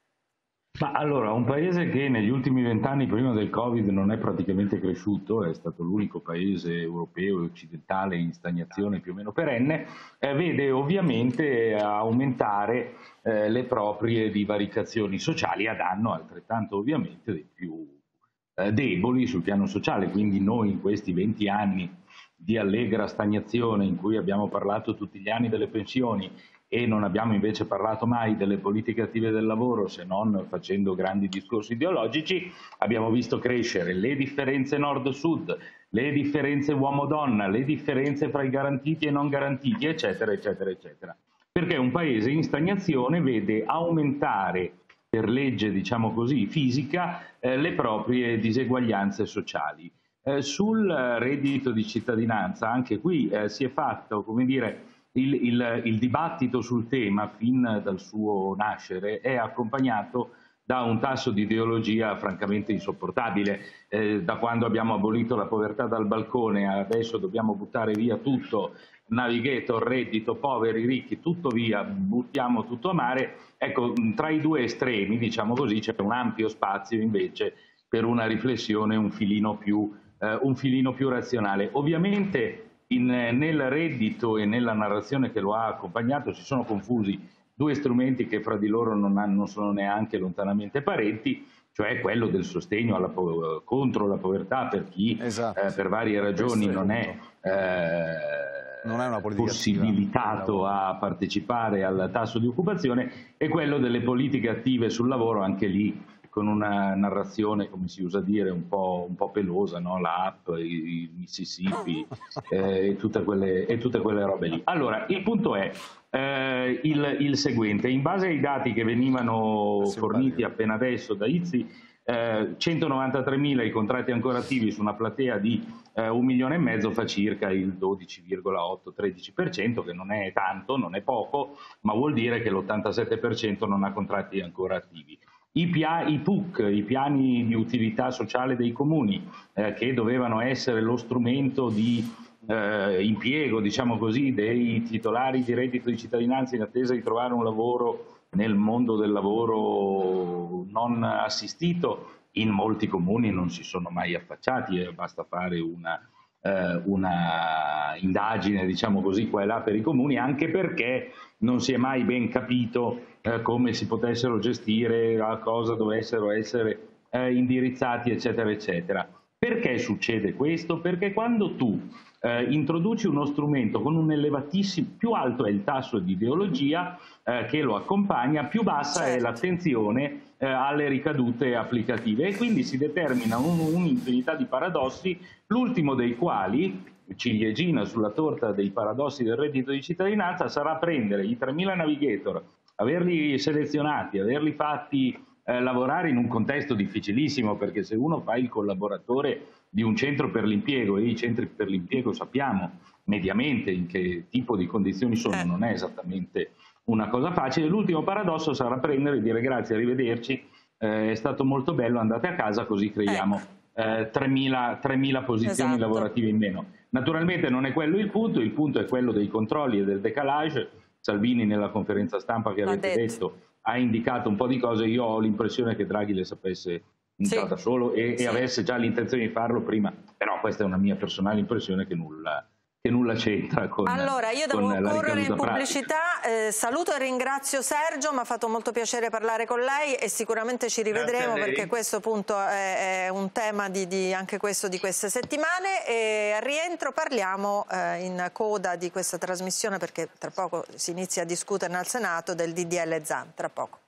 Ma allora, un paese che negli ultimi 20 anni prima del Covid non è praticamente cresciuto, è stato l'unico paese europeo e occidentale in stagnazione più o meno perenne, vede ovviamente aumentare le proprie divaricazioni sociali a danno altrettanto ovviamente dei più deboli sul piano sociale. Quindi noi in questi 20 anni di allegra stagnazione in cui abbiamo parlato tutti gli anni delle pensioni e non abbiamo invece parlato mai delle politiche attive del lavoro, se non facendo grandi discorsi ideologici, abbiamo visto crescere le differenze nord-sud, le differenze uomo-donna, le differenze fra i garantiti e non garantiti, eccetera, eccetera, eccetera. Perché un paese in stagnazione vede aumentare per legge, fisica, le proprie diseguaglianze sociali. Sul reddito di cittadinanza, anche qui si è fatto, il dibattito sul tema fin dal suo nascere è accompagnato da un tasso di ideologia francamente insopportabile. Da quando abbiamo abolito la povertà dal balcone, adesso dobbiamo buttare via tutto, navigator, reddito, poveri, ricchi, tutto via, buttiamo tutto a mare. Ecco, tra i due estremi, c'è un ampio spazio invece per una riflessione un filino più razionale. Ovviamente nel reddito e nella narrazione che lo ha accompagnato si sono confusi due strumenti che fra di loro non sono neanche lontanamente parenti, cioè quello del sostegno contro la povertà per chi per varie ragioni non è una possibilitato a partecipare al tasso di occupazione, e quello delle politiche attive sul lavoro, anche lì con una narrazione, come si usa dire, un po' pelosa, no? L'app, i Mississippi e tutte quelle robe lì. Allora, il punto è il seguente: in base ai dati che venivano forniti appena adesso da IZZI, 193.000 i contratti ancora attivi su una platea di 1,5 milioni fa circa il 12,8-13%, che non è tanto, non è poco, ma vuol dire che l'87% non ha contratti ancora attivi. I PUC, i piani di utilità sociale dei comuni, che dovevano essere lo strumento di impiego, dei titolari di reddito di cittadinanza in attesa di trovare un lavoro nel mondo del lavoro non assistito, in molti comuni non si sono mai affacciati, basta fare una indagine, qua e là per i comuni, anche perché non si è mai ben capito come si potessero gestire, a cosa dovessero essere indirizzati, eccetera, eccetera. Perché succede questo? Perché quando tu introduci uno strumento con un elevatissimo, più alto è il tasso di ideologia che lo accompagna, più bassa è l'attenzione alle ricadute applicative, e quindi si determina un'infinità di paradossi, l'ultimo dei quali, ciliegina sulla torta dei paradossi del reddito di cittadinanza, sarà prendere i 3.000 navigator, averli selezionati, averli fatti lavorare in un contesto difficilissimo, perché se uno fa il collaboratore di un centro per l'impiego, e i centri per l'impiego sappiamo mediamente in che tipo di condizioni sono, non è esattamente una cosa facile. L'ultimo paradosso sarà prendere e dire grazie, arrivederci, è stato molto bello, andate a casa, così creiamo 3.000 posizioni lavorative in meno. Naturalmente non è quello il punto è quello dei controlli e del decalage. Salvini nella conferenza stampa che avete detto ha indicato un po' di cose. Io ho l'impressione che Draghi le sapesse da solo e avesse già l'intenzione di farlo prima, però questa è una mia personale impressione che nulla c'entra con Allora, io devo correre in pubblicità, saluto e ringrazio Sergio, mi ha fatto molto piacere parlare con lei e sicuramente ci rivedremo, perché questo appunto è un tema anche questo di queste settimane, e al rientro parliamo in coda di questa trasmissione, perché tra poco si inizia a discutere al Senato del DDL Zan, tra poco.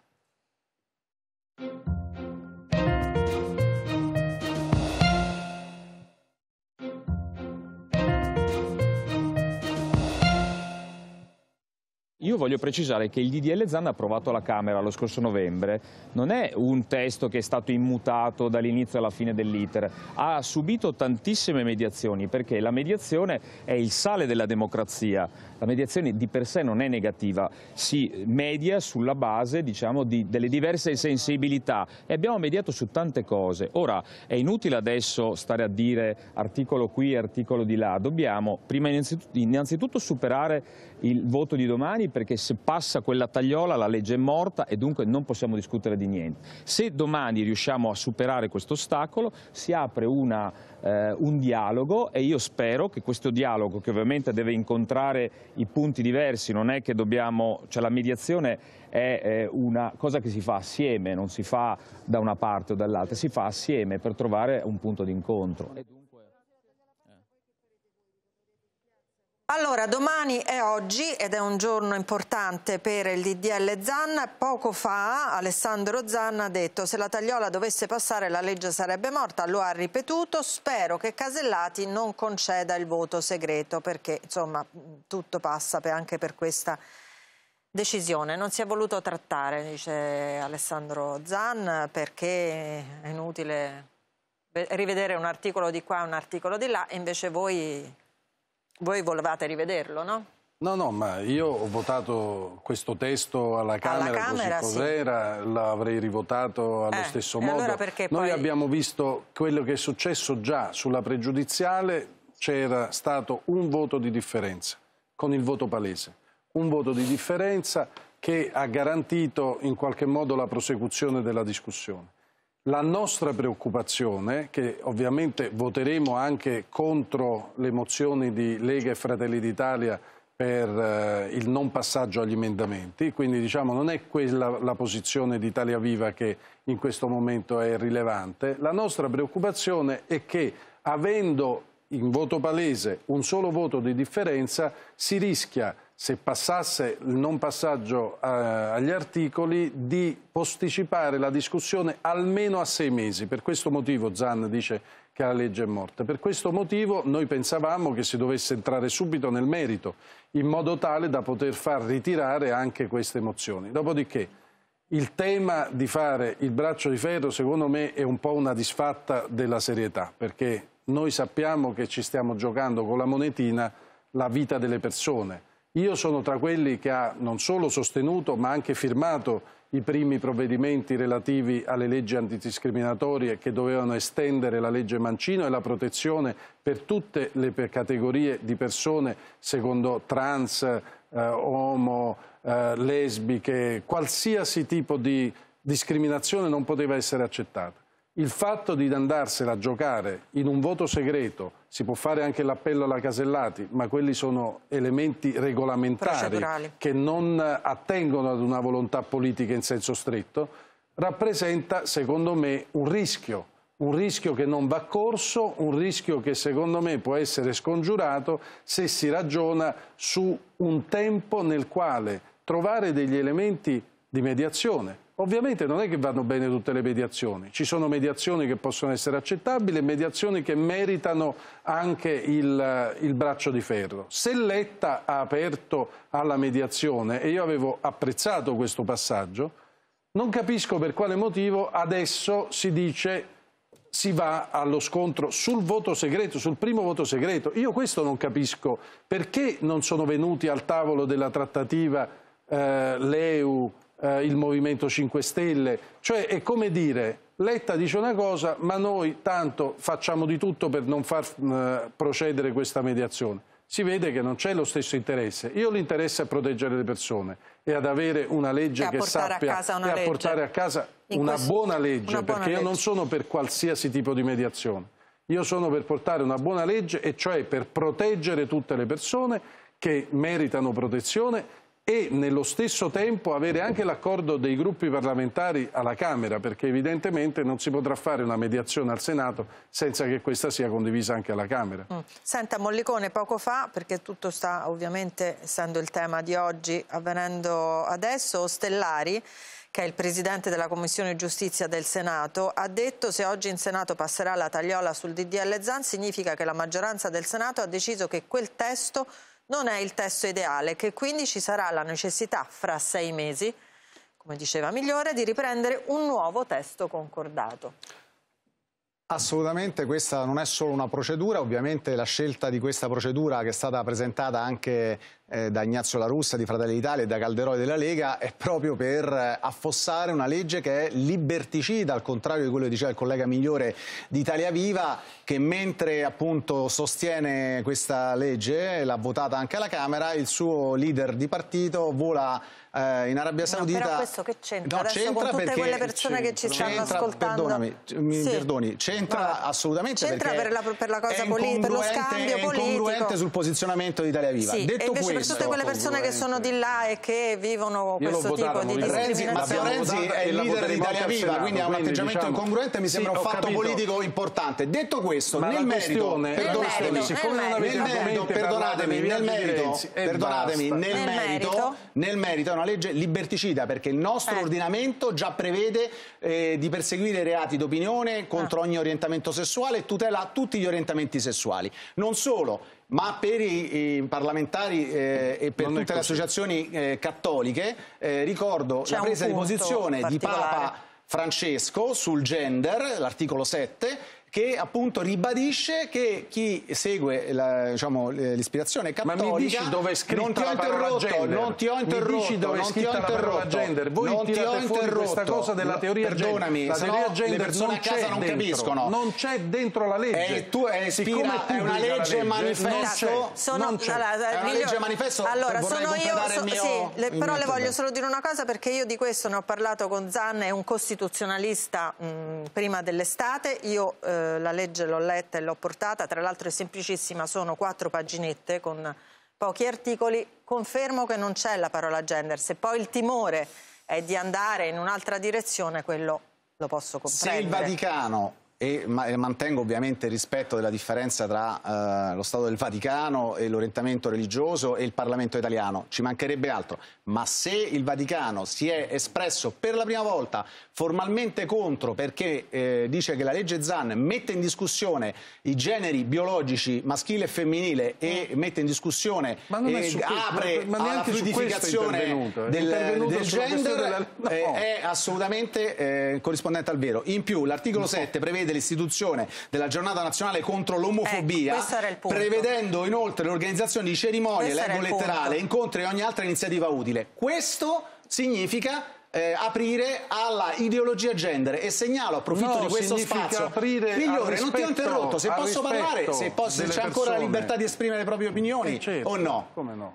Io voglio precisare che il DDL Zan approvato alla Camera lo scorso novembre non è un testo che è stato immutato dall'inizio alla fine dell'iter, ha subito tantissime mediazioni, perché la mediazione è il sale della democrazia. La mediazione di per sé non è negativa, si media sulla base, diciamo, delle diverse sensibilità, e abbiamo mediato su tante cose. Ora è inutile adesso stare a dire articolo qui, articolo di là, dobbiamo prima innanzitutto superare il voto di domani, perché se passa quella tagliola la legge è morta e dunque non possiamo discutere di niente. Se domani riusciamo a superare questo ostacolo si apre un dialogo, e io spero che questo dialogo, che ovviamente deve incontrare i punti diversi, non è che dobbiamo, cioè la mediazione è una cosa che si fa assieme, non si fa da una parte o dall'altra, si fa assieme per trovare un punto d'incontro. Allora, domani è oggi ed è un giorno importante per il DDL Zan. Poco fa Alessandro Zan ha detto: se la tagliola dovesse passare la legge sarebbe morta, lo ha ripetuto. Spero che Casellati non conceda il voto segreto, perché insomma tutto passa anche per questa decisione. Non si è voluto trattare, dice Alessandro Zan, perché è inutile rivedere un articolo di qua e un articolo di là, e invece voi volevate rivederlo, no? No, ma io ho votato questo testo alla Camera così com'era, l'avrei rivotato allo stesso modo. Allora Noi abbiamo visto quello che è successo già sulla pregiudiziale, c'era stato un voto di differenza con il voto palese, un voto di differenza che ha garantito in qualche modo la prosecuzione della discussione. La nostra preoccupazione, che ovviamente voteremo anche contro le mozioni di Lega e Fratelli d'Italia per il non passaggio agli emendamenti, quindi diciamo non è quella la posizione di Italia Viva che in questo momento è rilevante. La nostra preoccupazione è che, avendo in voto palese un solo voto di differenza, si rischia, se passasse il non passaggio agli articoli, di posticipare la discussione almeno a 6 mesi. Per questo motivo Zan dice che la legge è morta. Per questo motivo noi pensavamo che si dovesse entrare subito nel merito, in modo tale da poter far ritirare anche queste mozioni. Dopodiché il tema di fare il braccio di ferro, secondo me, è un po' una disfatta della serietà, perché noi sappiamo che ci stiamo giocando con la monetina la vita delle persone. Io sono tra quelli che ha non solo sostenuto ma anche firmato i primi provvedimenti relativi alle leggi antidiscriminatorie che dovevano estendere la legge Mancino e la protezione per tutte le categorie di persone, secondo trans, omo, lesbiche, qualsiasi tipo di discriminazione non poteva essere accettata. Il fatto di andarsela a giocare in un voto segreto, si può fare anche l'appello alla Casellati, ma quelli sono elementi regolamentari che non attengono ad una volontà politica in senso stretto, rappresenta secondo me un rischio un rischio che non va corso, un rischio che secondo me può essere scongiurato se si ragiona su un tempo nel quale trovare degli elementi di mediazione. Ovviamente non è che vanno bene tutte le mediazioni, ci sono mediazioni che possono essere accettabili e mediazioni che meritano anche il braccio di ferro. Se Letta ha aperto alla mediazione, e io avevo apprezzato questo passaggio, non capisco per quale motivo adesso si dice si va allo scontro sul voto segreto, sul primo voto segreto. Io questo non capisco, perché non sono venuti al tavolo della trattativa l'EU, il Movimento 5 Stelle, cioè è come dire Letta dice una cosa ma noi tanto facciamo di tutto per non far procedere questa mediazione. Si vede che non c'è lo stesso interesse. Io l'interesse è a proteggere le persone e ad avere una legge che sappia a portare a casa una buona legge, perché io non sono per qualsiasi tipo di mediazione. Io sono per portare una buona legge, e cioè per proteggere tutte le persone che meritano protezione e nello stesso tempo avere anche l'accordo dei gruppi parlamentari alla Camera, perché evidentemente non si potrà fare una mediazione al Senato senza che questa sia condivisa anche alla Camera. Senta Mollicone, poco fa, perché tutto sta ovviamente, essendo il tema di oggi, avvenendo adesso, Ostellari, che è il presidente della Commissione Giustizia del Senato, ha detto: se oggi in Senato passerà la tagliola sul DDL Zan significa che la maggioranza del Senato ha deciso che quel testo non è il testo ideale, che quindi ci sarà la necessità fra 6 mesi, come diceva Migliore, di riprendere un nuovo testo concordato. Assolutamente, questa non è solo una procedura, ovviamente la scelta di questa procedura, che è stata presentata anche da Ignazio La Russa di Fratelli d'Italia e da Calderoli della Lega, è proprio per affossare una legge che è liberticida, al contrario di quello che diceva il collega Migliore di Italia Viva, che mentre appunto sostiene questa legge, l'ha votata anche alla Camera, il suo leader di partito vola in Arabia Saudita. Però questo che c'entra? No, adesso con tutte quelle persone che ci stanno ascoltando. Perdonami, mi perdoni, c'entra assolutamente, c'entra per la cosa per lo scambio politico. È incongruente sul posizionamento di Italia Viva. Sì, detto questo, per tutte quelle persone che sono di là e che vivono questo tipo di discriminazione. Matteo Renzi è il leader di Italia Viva, quindi ha un atteggiamento incongruente, mi sembra un fatto politico importante. Detto questo, nel merito, nel merito è una legge liberticida, perché il nostro ordinamento già prevede di perseguire reati d'opinione contro ogni orientamento sessuale e tutela tutti gli orientamenti sessuali. Non solo, ma per i parlamentari e per tutte le associazioni cattoliche, ricordo la presa di posizione di Papa Francesco sul gender, l'articolo 7, che appunto ribadisce che chi segue l'ispirazione cattolica... Ma mi dici dove è scritta la parola gender? Non ti ho interrotto. Mi dici dove è scritta la parola gender? Voi tirate fuori questa cosa della teoria gender. Perdonami, la teoria gender le persone a casa non capiscono. Non c'è dentro la legge. È una legge manifesto. È una legge manifesto. Allora, sono io... Però le voglio solo dire una cosa, perché io di questo ne ho parlato con Zan, è un costituzionalista prima dell'estate. Io la legge l'ho letta e l'ho portata, tra l'altro è semplicissima, sono 4 paginette con pochi articoli. Confermo che non c'è la parola gender. Se poi il timore è di andare in un'altra direzione, quello lo posso comprendere. Se il Vaticano, e mantengo ovviamente il rispetto della differenza tra lo Stato del Vaticano e l'orientamento religioso e il Parlamento italiano, ci mancherebbe altro, ma se il Vaticano si è espresso per la prima volta formalmente contro, perché dice che la legge Zan mette in discussione i generi biologici maschile e femminile e mette in discussione e apre alla fluidificazione del gender, è assolutamente corrispondente al vero. In più l'articolo 7 prevede l'istituzione della giornata nazionale contro l'omofobia, prevedendo inoltre l'organizzazione di cerimonie, leggo letterale, incontri e ogni altra iniziativa utile. Questo significa aprire alla ideologia gender, e segnalo, approfitto di questo spazio, Migliore, non ti ho interrotto, se posso parlare, se c'è ancora la libertà di esprimere le proprie opinioni, certo, o no? Come no?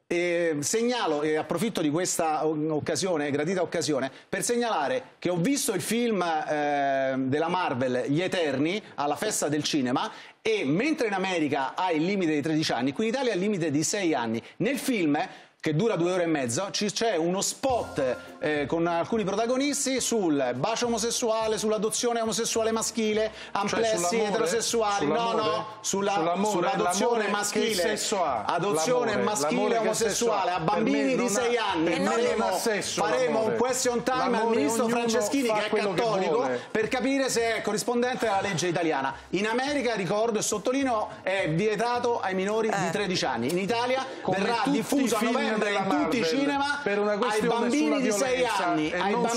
Segnalo, e approfitto di questa occasione, gradita occasione, per segnalare che ho visto il film della Marvel, Gli Eterni, alla Festa del Cinema, e mentre in America ha il limite di 13 anni, qui in Italia ha il limite di 6 anni. Nel film che dura 2 ore e mezza, c'è uno spot con alcuni protagonisti sul bacio omosessuale, sull'adozione omosessuale maschile, amplessi eterosessuali, sull'adozione maschile, adozione maschile omosessuale a bambini di 6 anni. Faremo un question time al ministro Franceschini, che è cattolico, per capire se è corrispondente alla legge italiana. In America, ricordo e sottolineo, è vietato ai minori di 13 anni. In Italia verrà diffuso a novembre in tutti i cinema ai bambini di 6 anni.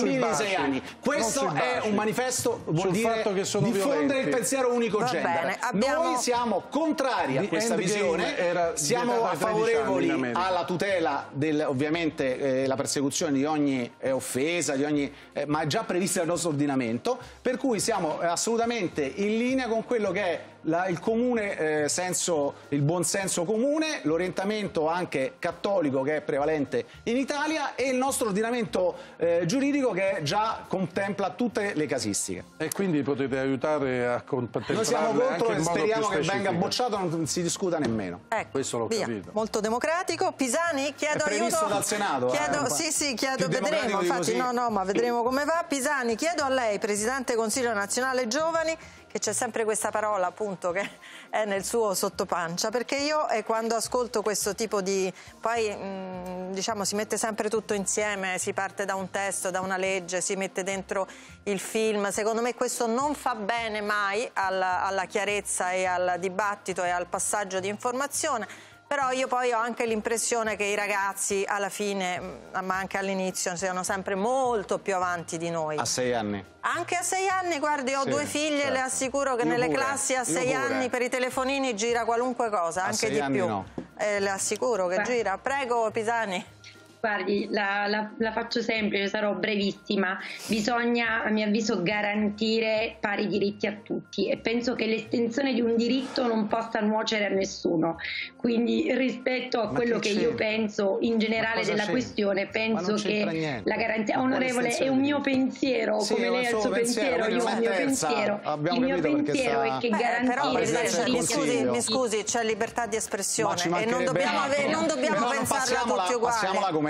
Questo è un manifesto, vuol dire diffondere il pensiero unico gender. Noi siamo contrari a questa visione, siamo favorevoli alla tutela ovviamente la persecuzione di ogni offesa, ma è già prevista nel nostro ordinamento, per cui siamo assolutamente in linea con quello che è il comune senso, il buon senso comune, l'orientamento anche cattolico che è prevalente in Italia, e il nostro ordinamento giuridico che già contempla tutte le casistiche. E quindi potete aiutare a contemplare. Noi siamo contro e speriamo che venga bocciato, non si discuta nemmeno. Questo l'ho capito. Molto democratico. Pisani, chiedo aiuto. È previsto dal Senato. Chiedo, vedremo, infatti ma vedremo come va. Pisani, chiedo a lei, Presidente Consiglio Nazionale Giovani, che c'è sempre questa parola appunto che è nel suo sottopancia, perché io quando ascolto questo tipo di, poi diciamo si mette sempre tutto insieme, si parte da un testo, da una legge, si mette dentro il film, secondo me questo non fa bene mai alla chiarezza e al dibattito e al passaggio di informazione. Però io poi ho anche l'impressione che i ragazzi alla fine, ma anche all'inizio, siano sempre molto più avanti di noi. A 6 anni. Anche a 6 anni, guardi, ho 2 figlie, certo. Le assicuro che nelle classi a 6 anni per i telefonini gira qualunque cosa, anche di più. No. Le assicuro che gira. Prego, Pisani. Guardi, la faccio semplice, sarò brevissima. Bisogna, a mio avviso, garantire pari diritti a tutti, e penso che l'estensione di un diritto non possa nuocere a nessuno. Quindi rispetto a quello che io penso in generale della questione, penso che la garanzia, onorevole, è un mio pensiero, come lei ha il suo pensiero, io ho il mio pensiero. Il mio pensiero è che garantire... Mi scusi, c'è libertà di espressione e non dobbiamo pensarla tutti uguali.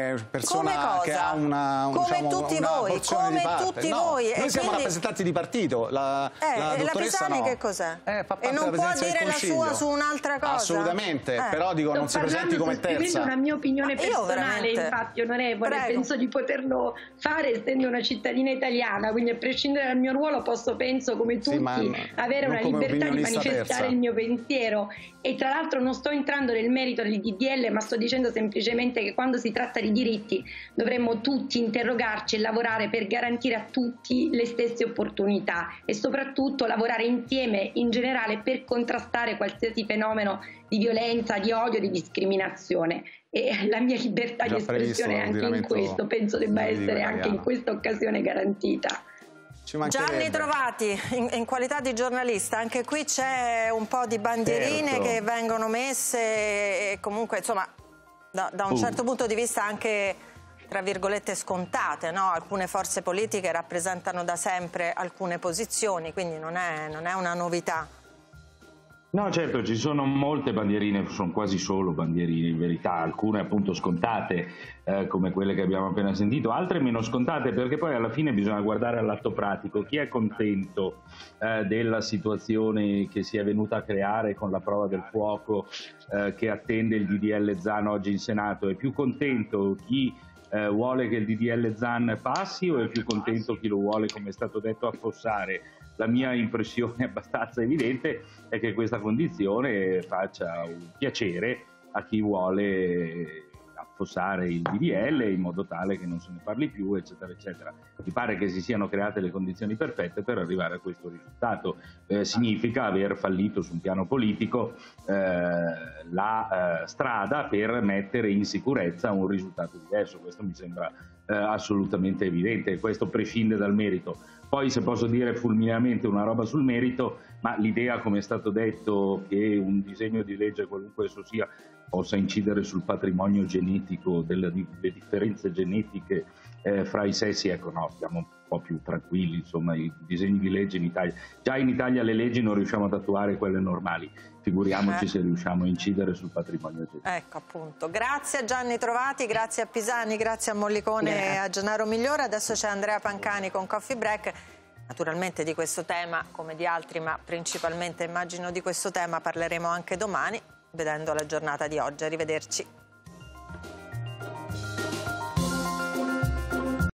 Persona che ha una porzione di parte. Noi siamo rappresentanti di partito. La Pisani che cos'è? E non può dire la sua su un'altra cosa? Assolutamente, però dico non si presenti come terza. È una mia opinione personale, infatti, onorevole, penso di poterlo fare essendo una cittadina italiana, quindi a prescindere dal mio ruolo penso come tutti avere una libertà di manifestare il mio pensiero. E tra l'altro non sto entrando nel merito del DDL, ma sto dicendo semplicemente che quando si tratta di diritti dovremmo tutti interrogarci e lavorare per garantire a tutti le stesse opportunità, e soprattutto lavorare insieme in generale per contrastare qualsiasi fenomeno di violenza, di odio, di discriminazione. E la mia libertà di espressione anche in questo penso debba essere anche in questa occasione garantita. Gianni Trovati, in qualità di giornalista, anche qui c'è un po' di bandierine che vengono messe e comunque insomma da un certo punto di vista anche tra virgolette scontate, no? Alcune forze politiche rappresentano da sempre alcune posizioni, quindi non è una novità. No, certo, ci sono molte bandierine, sono quasi solo bandierine in verità, alcune appunto scontate come quelle che abbiamo appena sentito, altre meno scontate, perché poi alla fine bisogna guardare all'atto pratico. Chi è contento della situazione che si è venuta a creare con la prova del fuoco che attende il DDL Zan oggi in Senato? È più contento chi vuole che il DDL Zan passi, o è più contento chi lo vuole, come è stato detto, affossare? La mia impressione abbastanza evidente è che questa condizione faccia un piacere a chi vuole affossare il DDL in modo tale che non se ne parli più, eccetera, eccetera. Mi pare che si siano create le condizioni perfette per arrivare a questo risultato. Significa aver fallito su un piano politico la strada per mettere in sicurezza un risultato diverso. Questo mi sembra assolutamente evidente, questo prescinde dal merito. Poi, se posso dire fulmineamente una roba sul merito, ma l'idea, come è stato detto, che un disegno di legge, qualunque esso sia, possa incidere sul patrimonio genetico, delle differenze genetiche fra i sessi, ecco, no, siamo un po' più tranquilli, insomma, i disegni di legge in Italia, già in Italia le leggi non riusciamo ad attuare quelle normali, figuriamoci se riusciamo a incidere sul patrimonio agenzionale. Ecco, appunto. Grazie a Gianni Trovati, grazie a Pisani, grazie a Mollicone e a Gennaro Migliore. Adesso c'è Andrea Pancani con Coffee Break. Naturalmente di questo tema, come di altri, ma principalmente immagino di questo tema, parleremo anche domani, vedendo la giornata di oggi. Arrivederci.